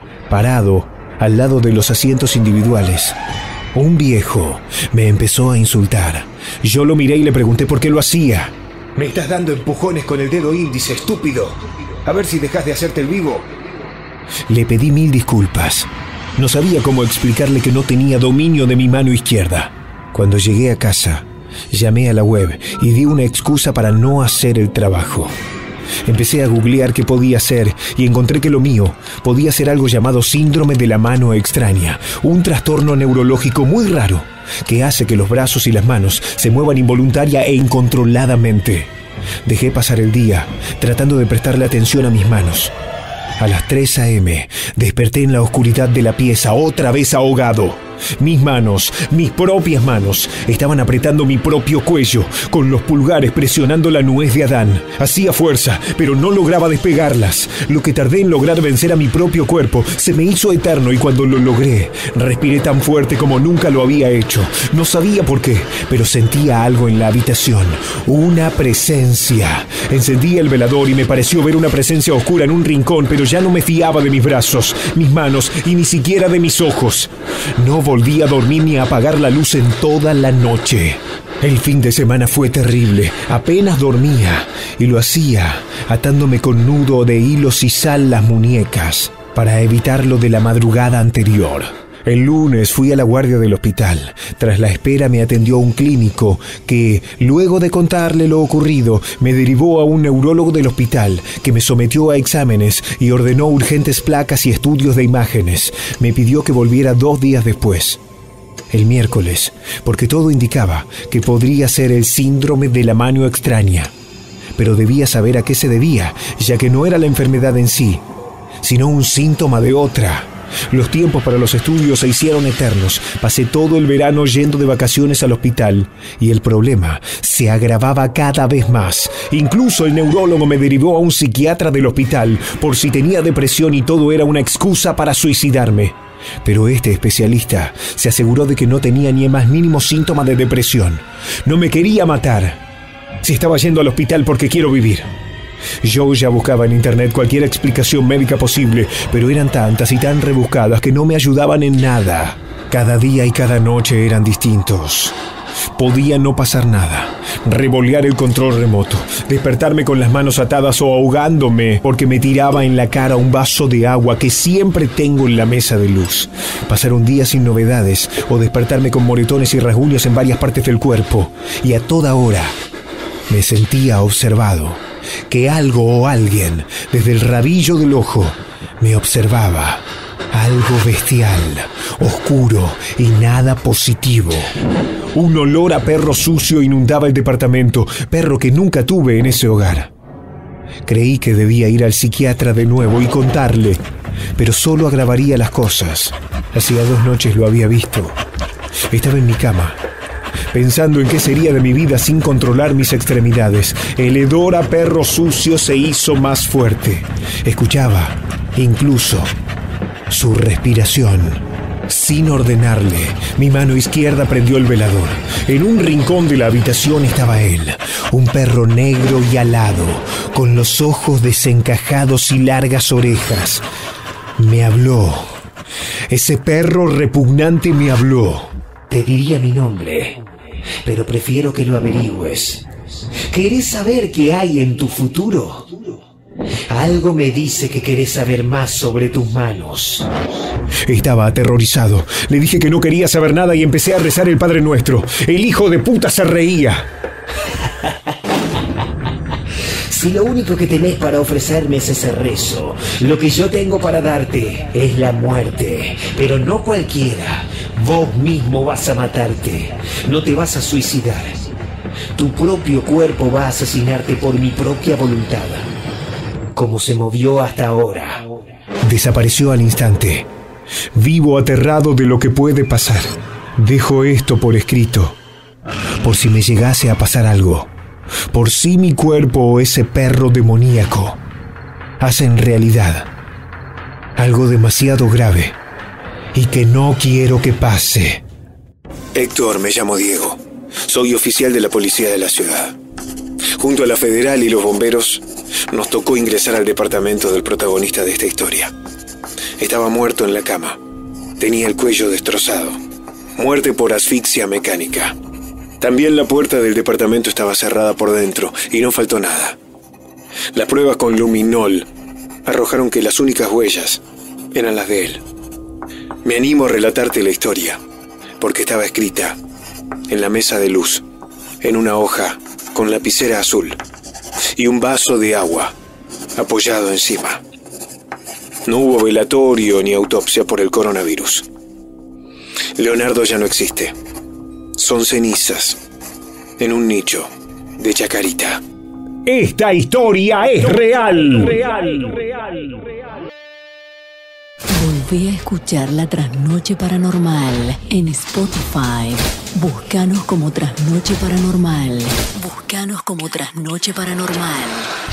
parado al lado de los asientos individuales, un viejo me empezó a insultar. Yo lo miré y le pregunté por qué lo hacía. Me estás dando empujones con el dedo índice, estúpido. A ver si dejas de hacerte el vivo. Le pedí mil disculpas. No sabía cómo explicarle que no tenía dominio de mi mano izquierda. Cuando llegué a casa, llamé a la web y di una excusa para no hacer el trabajo. Empecé a googlear qué podía hacer y encontré que lo mío podía ser algo llamado síndrome de la mano extraña, un trastorno neurológico muy raro que hace que los brazos y las manos se muevan involuntaria e incontroladamente. Dejé pasar el día tratando de prestarle atención a mis manos. A las tres a eme desperté en la oscuridad de la pieza, otra vez ahogado. Mis manos, mis propias manos, estaban apretando mi propio cuello, con los pulgares presionando la nuez de Adán. Hacía fuerza, pero no lograba despegarlas. Lo que tardé en lograr vencer a mi propio cuerpo se me hizo eterno y cuando lo logré, respiré tan fuerte como nunca lo había hecho. No sabía por qué, pero sentía algo en la habitación, una presencia. Encendí el velador y me pareció ver una presencia oscura en un rincón, pero ya no me fiaba de mis brazos, mis manos y ni siquiera de mis ojos. No volví a dormir ni a apagar la luz en toda la noche. El fin de semana fue terrible. Apenas dormía y lo hacía atándome con nudo de hilos y sal las muñecas para evitar lo de la madrugada anterior. El lunes fui a la guardia del hospital. Tras la espera me atendió un clínico que, luego de contarle lo ocurrido, me derivó a un neurólogo del hospital que me sometió a exámenes y ordenó urgentes placas y estudios de imágenes. Me pidió que volviera dos días después, el miércoles, porque todo indicaba que podría ser el síndrome de la mano extraña. Pero debía saber a qué se debía, ya que no era la enfermedad en sí, sino un síntoma de otra. Los tiempos para los estudios se hicieron eternos. Pasé todo el verano yendo de vacaciones al hospital y el problema se agravaba cada vez más. Incluso el neurólogo me derivó a un psiquiatra del hospital por si tenía depresión y todo era una excusa para suicidarme. Pero este especialista se aseguró de que no tenía ni el más mínimo síntoma de depresión. No me quería matar. Si estaba yendo al hospital porque quiero vivir. Yo ya buscaba en internet cualquier explicación médica posible, pero eran tantas y tan rebuscadas que no me ayudaban en nada. Cada día y cada noche eran distintos. Podía no pasar nada, revolear el control remoto, despertarme con las manos atadas o ahogándome porque me tiraba en la cara un vaso de agua que siempre tengo en la mesa de luz. Pasar un día sin novedades o despertarme con moretones y rasguños en varias partes del cuerpo. Y a toda hora me sentía observado, que algo o alguien desde el rabillo del ojo me observaba. Algo bestial, oscuro y nada positivo. Un olor a perro sucio inundaba el departamento, perro que nunca tuve en ese hogar. Creí que debía ir al psiquiatra de nuevo y contarle, pero solo agravaría las cosas. Hacía dos noches lo había visto. Estaba en mi cama, pensando en qué sería de mi vida sin controlar mis extremidades. El hedor a perro sucio se hizo más fuerte. Escuchaba, incluso, su respiración. Sin ordenarle, mi mano izquierda prendió el velador. En un rincón de la habitación estaba él, un perro negro y alado, con los ojos desencajados y largas orejas. Me habló. Ese perro repugnante me habló. Te diría mi nombre, pero prefiero que lo averigües. ¿Querés saber qué hay en tu futuro? Algo me dice que querés saber más sobre tus manos. Estaba aterrorizado. Le dije que no quería saber nada y empecé a rezar el Padre Nuestro. El hijo de puta se reía. Si lo único que tenés para ofrecerme es ese rezo, lo que yo tengo para darte es la muerte. Pero no cualquiera. Vos mismo vas a matarte. No te vas a suicidar. Tu propio cuerpo va a asesinarte por mi propia voluntad. Como se movió hasta ahora. Desapareció al instante. Vivo aterrado de lo que puede pasar. Dejo esto por escrito, por si me llegase a pasar algo. Por si mi cuerpo o ese perro demoníaco hacen realidad algo demasiado grave y que no quiero que pase. Héctor, me llamo Diego. Soy oficial de la policía de la ciudad. Junto a la federal y los bomberos, nos tocó ingresar al departamento del protagonista de esta historia. Estaba muerto en la cama. Tenía el cuello destrozado. Muerte por asfixia mecánica. También la puerta del departamento estaba cerrada por dentro y no faltó nada. Las pruebas con luminol arrojaron que las únicas huellas eran las de él. Me animo a relatarte la historia, porque estaba escrita en la mesa de luz, en una hoja con lapicera azul y un vaso de agua apoyado encima. No hubo velatorio ni autopsia por el coronavirus. Leonardo ya no existe. Son cenizas en un nicho de Chacarita. Esta historia es real. Volví a escuchar La Trasnoche Paranormal en Spotify. Búscanos como Trasnoche Paranormal. Búscanos como Trasnoche Paranormal.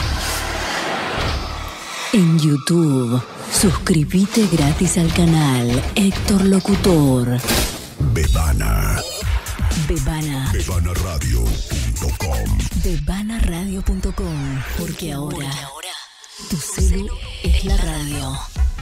En YouTube, suscríbete gratis al canal Héctor Locutor. Bebana. Bebana. Bebana Radio punto com. Bebana Radio punto com. Porque ahora, Porque ahora tu celu es la radio.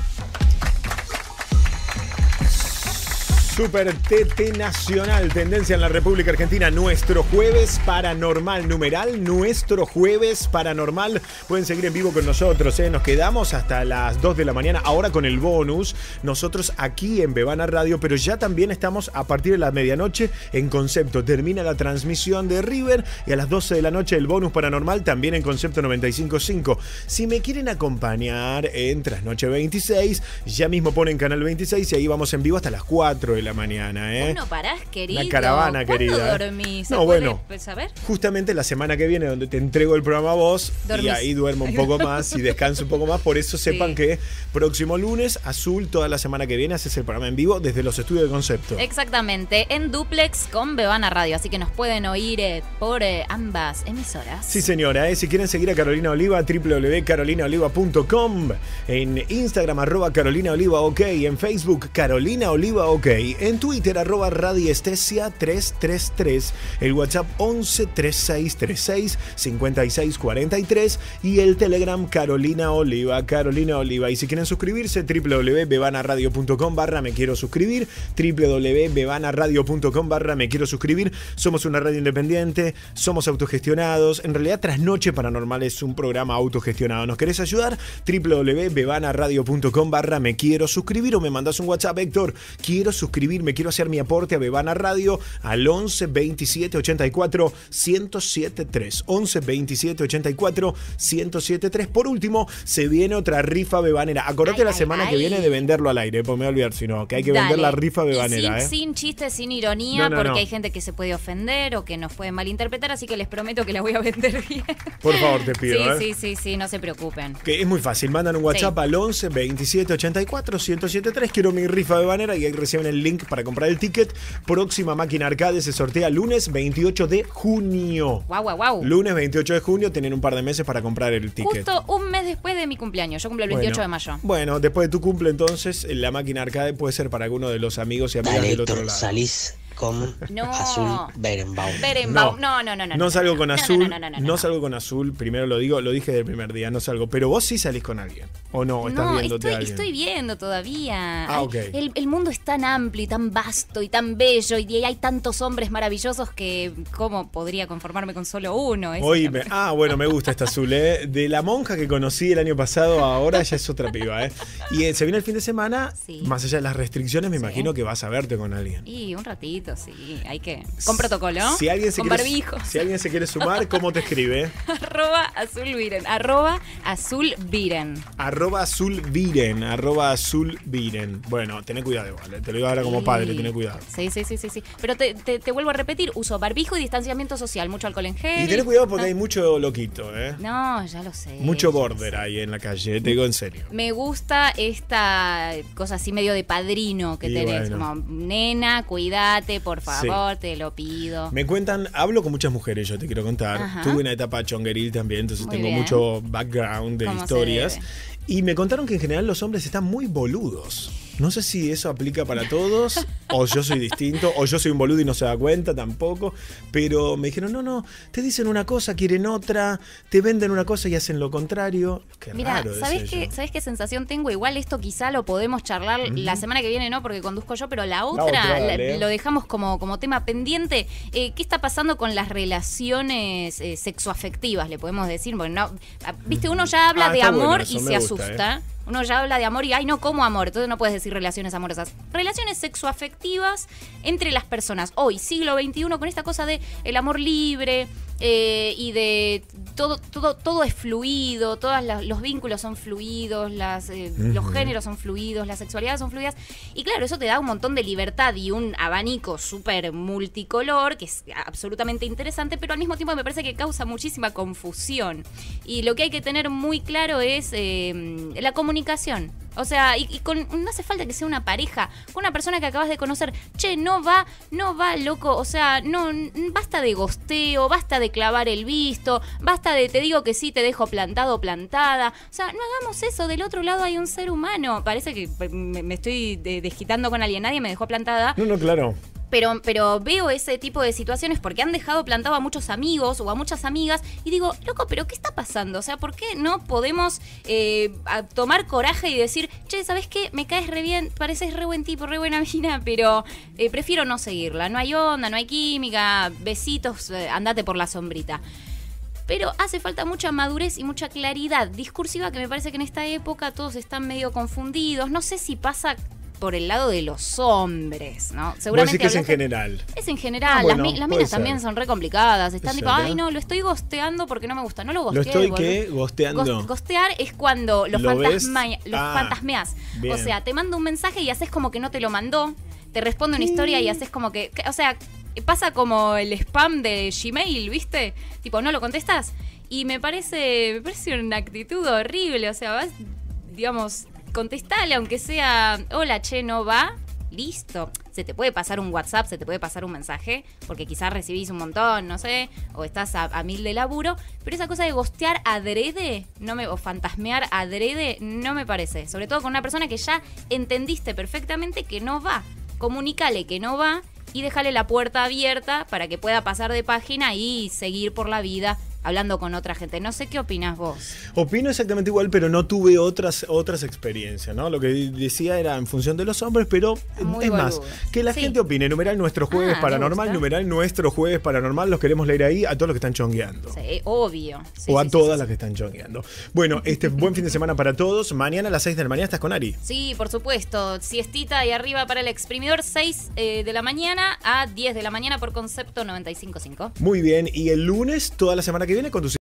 Super T T Nacional, tendencia en la República Argentina. Nuestro jueves paranormal, numeral, nuestro jueves paranormal. Pueden seguir en vivo con nosotros, ¿eh? Nos quedamos hasta las dos de la mañana, ahora con el bonus. Nosotros aquí en Bebana Radio, pero ya también estamos a partir de la medianoche en Concepto. Termina la transmisión de River y a las doce de la noche el bonus paranormal también en Concepto noventa y cinco punto cinco. Si me quieren acompañar en Trasnoche veintiséis, ya mismo ponen Canal veintiséis y ahí vamos en vivo hasta las cuatro de la la mañana, ¿eh? Vos no parás, querido. Una caravana, ¿Cuándo querida. ¿eh? dormís? No, bueno. ¿Saber? Justamente la semana que viene, donde te entrego el programa a vos, Dormís. y ahí duermo un poco más y descanso un poco más. Por eso sepan Sí. que próximo lunes, Azul, toda la semana que viene, haces el programa en vivo desde los estudios de Concepto. Exactamente, en duplex con Bebana Radio, así que nos pueden oír eh, por eh, ambas emisoras. Sí, señora, ¿eh? Si quieren seguir a Carolina Oliva, doble u doble u doble u punto carolina oliva punto com, en Instagram, arroba Carolina Oliva OK, en Facebook, Carolina Oliva OK, en Twitter, arroba Radiestesia tres tres tres, el WhatsApp once treinta y seis treinta y seis cincuenta y seis cuarenta y tres y el Telegram Carolina Oliva, Carolina Oliva. Y si quieren suscribirse, doble u doble u doble u punto bebanaradio punto com barra me quiero suscribir, doble u doble u doble u punto bebanaradio punto com barra me quiero suscribir. Somos una radio independiente, somos autogestionados. En realidad, Trasnoche Paranormal es un programa autogestionado. ¿Nos querés ayudar? doble u doble u doble u punto bebanaradio punto com barra me quiero suscribir, o me mandás un WhatsApp, Héctor, quiero suscribirme, quiero hacer mi aporte a Bebana Radio al once veintisiete ochenta y cuatro ciento setenta y tres. once veintisiete ochenta y cuatro ciento setenta y tres. Por último, se viene otra rifa bebanera. Acordate Ay, la ay, semana ay. que viene de venderlo al aire, pues me voy a olvidar, si no, que hay que Dale. vender la rifa Y bebanera, sin, ¿eh? sin chistes, sin ironía, No, no, porque no. hay gente que se puede ofender o que nos puede malinterpretar, así que les prometo que la voy a vender bien. Por favor, te pido, sí, ¿eh? sí, sí, sí, no se preocupen. Que es muy fácil, mandan un WhatsApp Sí. al once veintisiete ochenta y cuatro ciento setenta y tres, quiero mi rifa de banera, y ahí reciben el link para comprar el ticket. Próxima máquina arcade se sortea lunes veintiocho de junio. Guau, guau, guau. Lunes veintiocho de junio, tienen un par de meses para comprar el ticket. Justo un mes después de mi cumpleaños, yo cumplo el veintiocho de mayo. Bueno, después de tu cumple, entonces, la máquina arcade puede ser para alguno de los amigos y amigas Dale, del otro Héctor, lado. salís con No. Azul Berenbaum. Berenbaum, no, no, no, no. No salgo con no, azul, no, no, no, no, no. salgo con azul, primero lo digo, lo dije del primer día, no salgo, pero vos sí salís con alguien, ¿o no? ¿Estás No, viéndote estoy, a alguien? estoy viendo todavía. Ah, Ay, ok. el, el mundo es tan amplio y tan vasto y tan bello y hay tantos hombres maravillosos que ¿cómo podría conformarme con solo uno? Eso Hoy es lo me- que- ah, bueno, me gusta esta azul, ¿eh? De la monja que conocí el año pasado, ahora ya es otra piba, ¿eh? Y eh, se viene el fin de semana, Sí. más allá de las restricciones, me imagino que vas a verte con alguien. Y un ratito, sí, hay que... Con protocolo, Si alguien se con quiere, barbijo. si alguien se quiere sumar, ¿cómo te escribe? Arroba azulviren, arroba azulviren. Arroba azulviren, arroba azulviren. Bueno, tené cuidado igual, ¿eh? Te lo digo ahora como Sí. padre, tené cuidado. Sí, sí, sí, sí, sí. Pero te, te, te vuelvo a repetir, uso barbijo y distanciamiento social, mucho alcohol en gel. Y tené cuidado porque Ah. hay mucho loquito, ¿eh? No, ya lo sé. Mucho border ahí en la calle, te digo en serio. Me gusta esta cosa así medio de padrino que Y tenés. bueno. Como, nena, cuídate, por favor, te lo pido. Me cuentan, hablo con muchas mujeres, yo te quiero contar. Ajá. Tuve una etapa chongueril también, entonces Muy tengo bien. mucho background de Como se historias. debe. Y me contaron que en general los hombres están muy boludos. No sé si eso aplica para todos, o yo soy distinto, o yo soy un boludo y no se da cuenta tampoco. Pero me dijeron, no, no, te dicen una cosa, quieren otra, te venden una cosa y hacen lo contrario. Qué Mira, raro ¿sabes es qué, eso. ¿sabes qué sensación tengo? Igual esto quizá lo podemos charlar Ujú. la semana que viene, no, porque conduzco yo, pero la otra, otra, la- dale. lo dejamos como, como tema pendiente. Eh, ¿Qué está pasando con las relaciones eh, sexoafectivas, le podemos decir? Porque no, ah, viste, uno ya habla Ah, de está bueno amor eso, y me se gusta, asusta. Uno ya habla de amor y, ay, no, ¿cómo amor? Entonces no puedes decir relaciones amorosas. Relaciones sexoafectivas entre las personas. Hoy, siglo veintiuno, con esta cosa de el amor libre eh, y de todo, todo, todo es fluido, todos los vínculos son fluidos, las, eh, Ujú. los géneros son fluidos, las sexualidades son fluidas. Y claro, eso te da un montón de libertad y un abanico súper multicolor, que es absolutamente interesante, pero al mismo tiempo me parece que causa muchísima confusión. Y lo que hay que tener muy claro es eh, la comunicación. O sea, y, y con, no hace falta que sea una pareja, con una persona que acabas de conocer. Che, no va, no va, loco. O sea, no, n- basta de gosteo, basta de clavar el visto, basta de te digo que sí, te dejo plantado o plantada. O sea, no hagamos eso. Del otro lado hay un ser humano. Parece que me, me estoy de- desquitando con alguien. Nadie me dejó plantada. No, no, claro. Pero, pero veo ese tipo de situaciones porque han dejado plantado a muchos amigos o a muchas amigas y digo, loco, pero ¿qué está pasando? O sea, ¿por qué no podemos eh, a tomar coraje y decir, che, ¿sabes qué? Me caes re bien, pareces re buen tipo, re buena mina, pero eh, prefiero no seguirla. No hay onda, no hay química, besitos, eh, andate por la sombrita. Pero hace falta mucha madurez y mucha claridad discursiva que me parece que en esta época todos están medio confundidos. No sé si pasa por el lado de los hombres, ¿no? Vos decís que es en hablaste- general. es en general, Ah, bueno, las, mi- las puede minas ser. también son re complicadas. Están Puede tipo, ser, ay ¿eh? no, lo estoy gosteando porque no me gusta. No lo Lo gostees. estoy, boludo. ¿qué? Gosteando. Gos- Gostear es cuando lo, ¿Lo ves? fantasma, lo Ah, fantasmeas. bien. O sea, te manda un mensaje y haces como que no te lo mandó. te responde una historia y haces como que, que- o sea, pasa como el spam de Gmail, ¿viste? Tipo, no lo contestas. Y me parece, me parece una actitud horrible, o sea, vas, digamos, contestale, aunque sea, hola, che, no va, listo. Se te puede pasar un WhatsApp, se te puede pasar un mensaje, porque quizás recibís un montón, no sé, o estás a, a mil de laburo, pero esa cosa de gostear adrede, no me, o fantasmear adrede, no me parece. Sobre todo con una persona que ya entendiste perfectamente que no va. Comunícale que no va y déjale la puerta abierta para que pueda pasar de página y seguir por la vida hablando con otra gente. No sé qué opinas vos. Opino exactamente igual, pero no tuve otras otras experiencias, ¿no? Lo que decía era en función de los hombres, pero Muy es más, boludo. que la Sí. gente opine. Numeral nuestro jueves Ah, me paranormal, gusta. numeral nuestro jueves paranormal, los queremos leer ahí a todos los que están chongueando. Sí, obvio. Sí, o a sí, sí, todas sí, las que están chongueando. Bueno, este buen fin de semana para todos. Mañana a las seis de la mañana estás con Ari. Sí, por supuesto. Siestita ahí arriba para el exprimidor, seis eh, de la mañana a diez de la mañana por Concepto noventa y cinco punto cinco. Muy bien, y el lunes, toda la semana que viene, con tu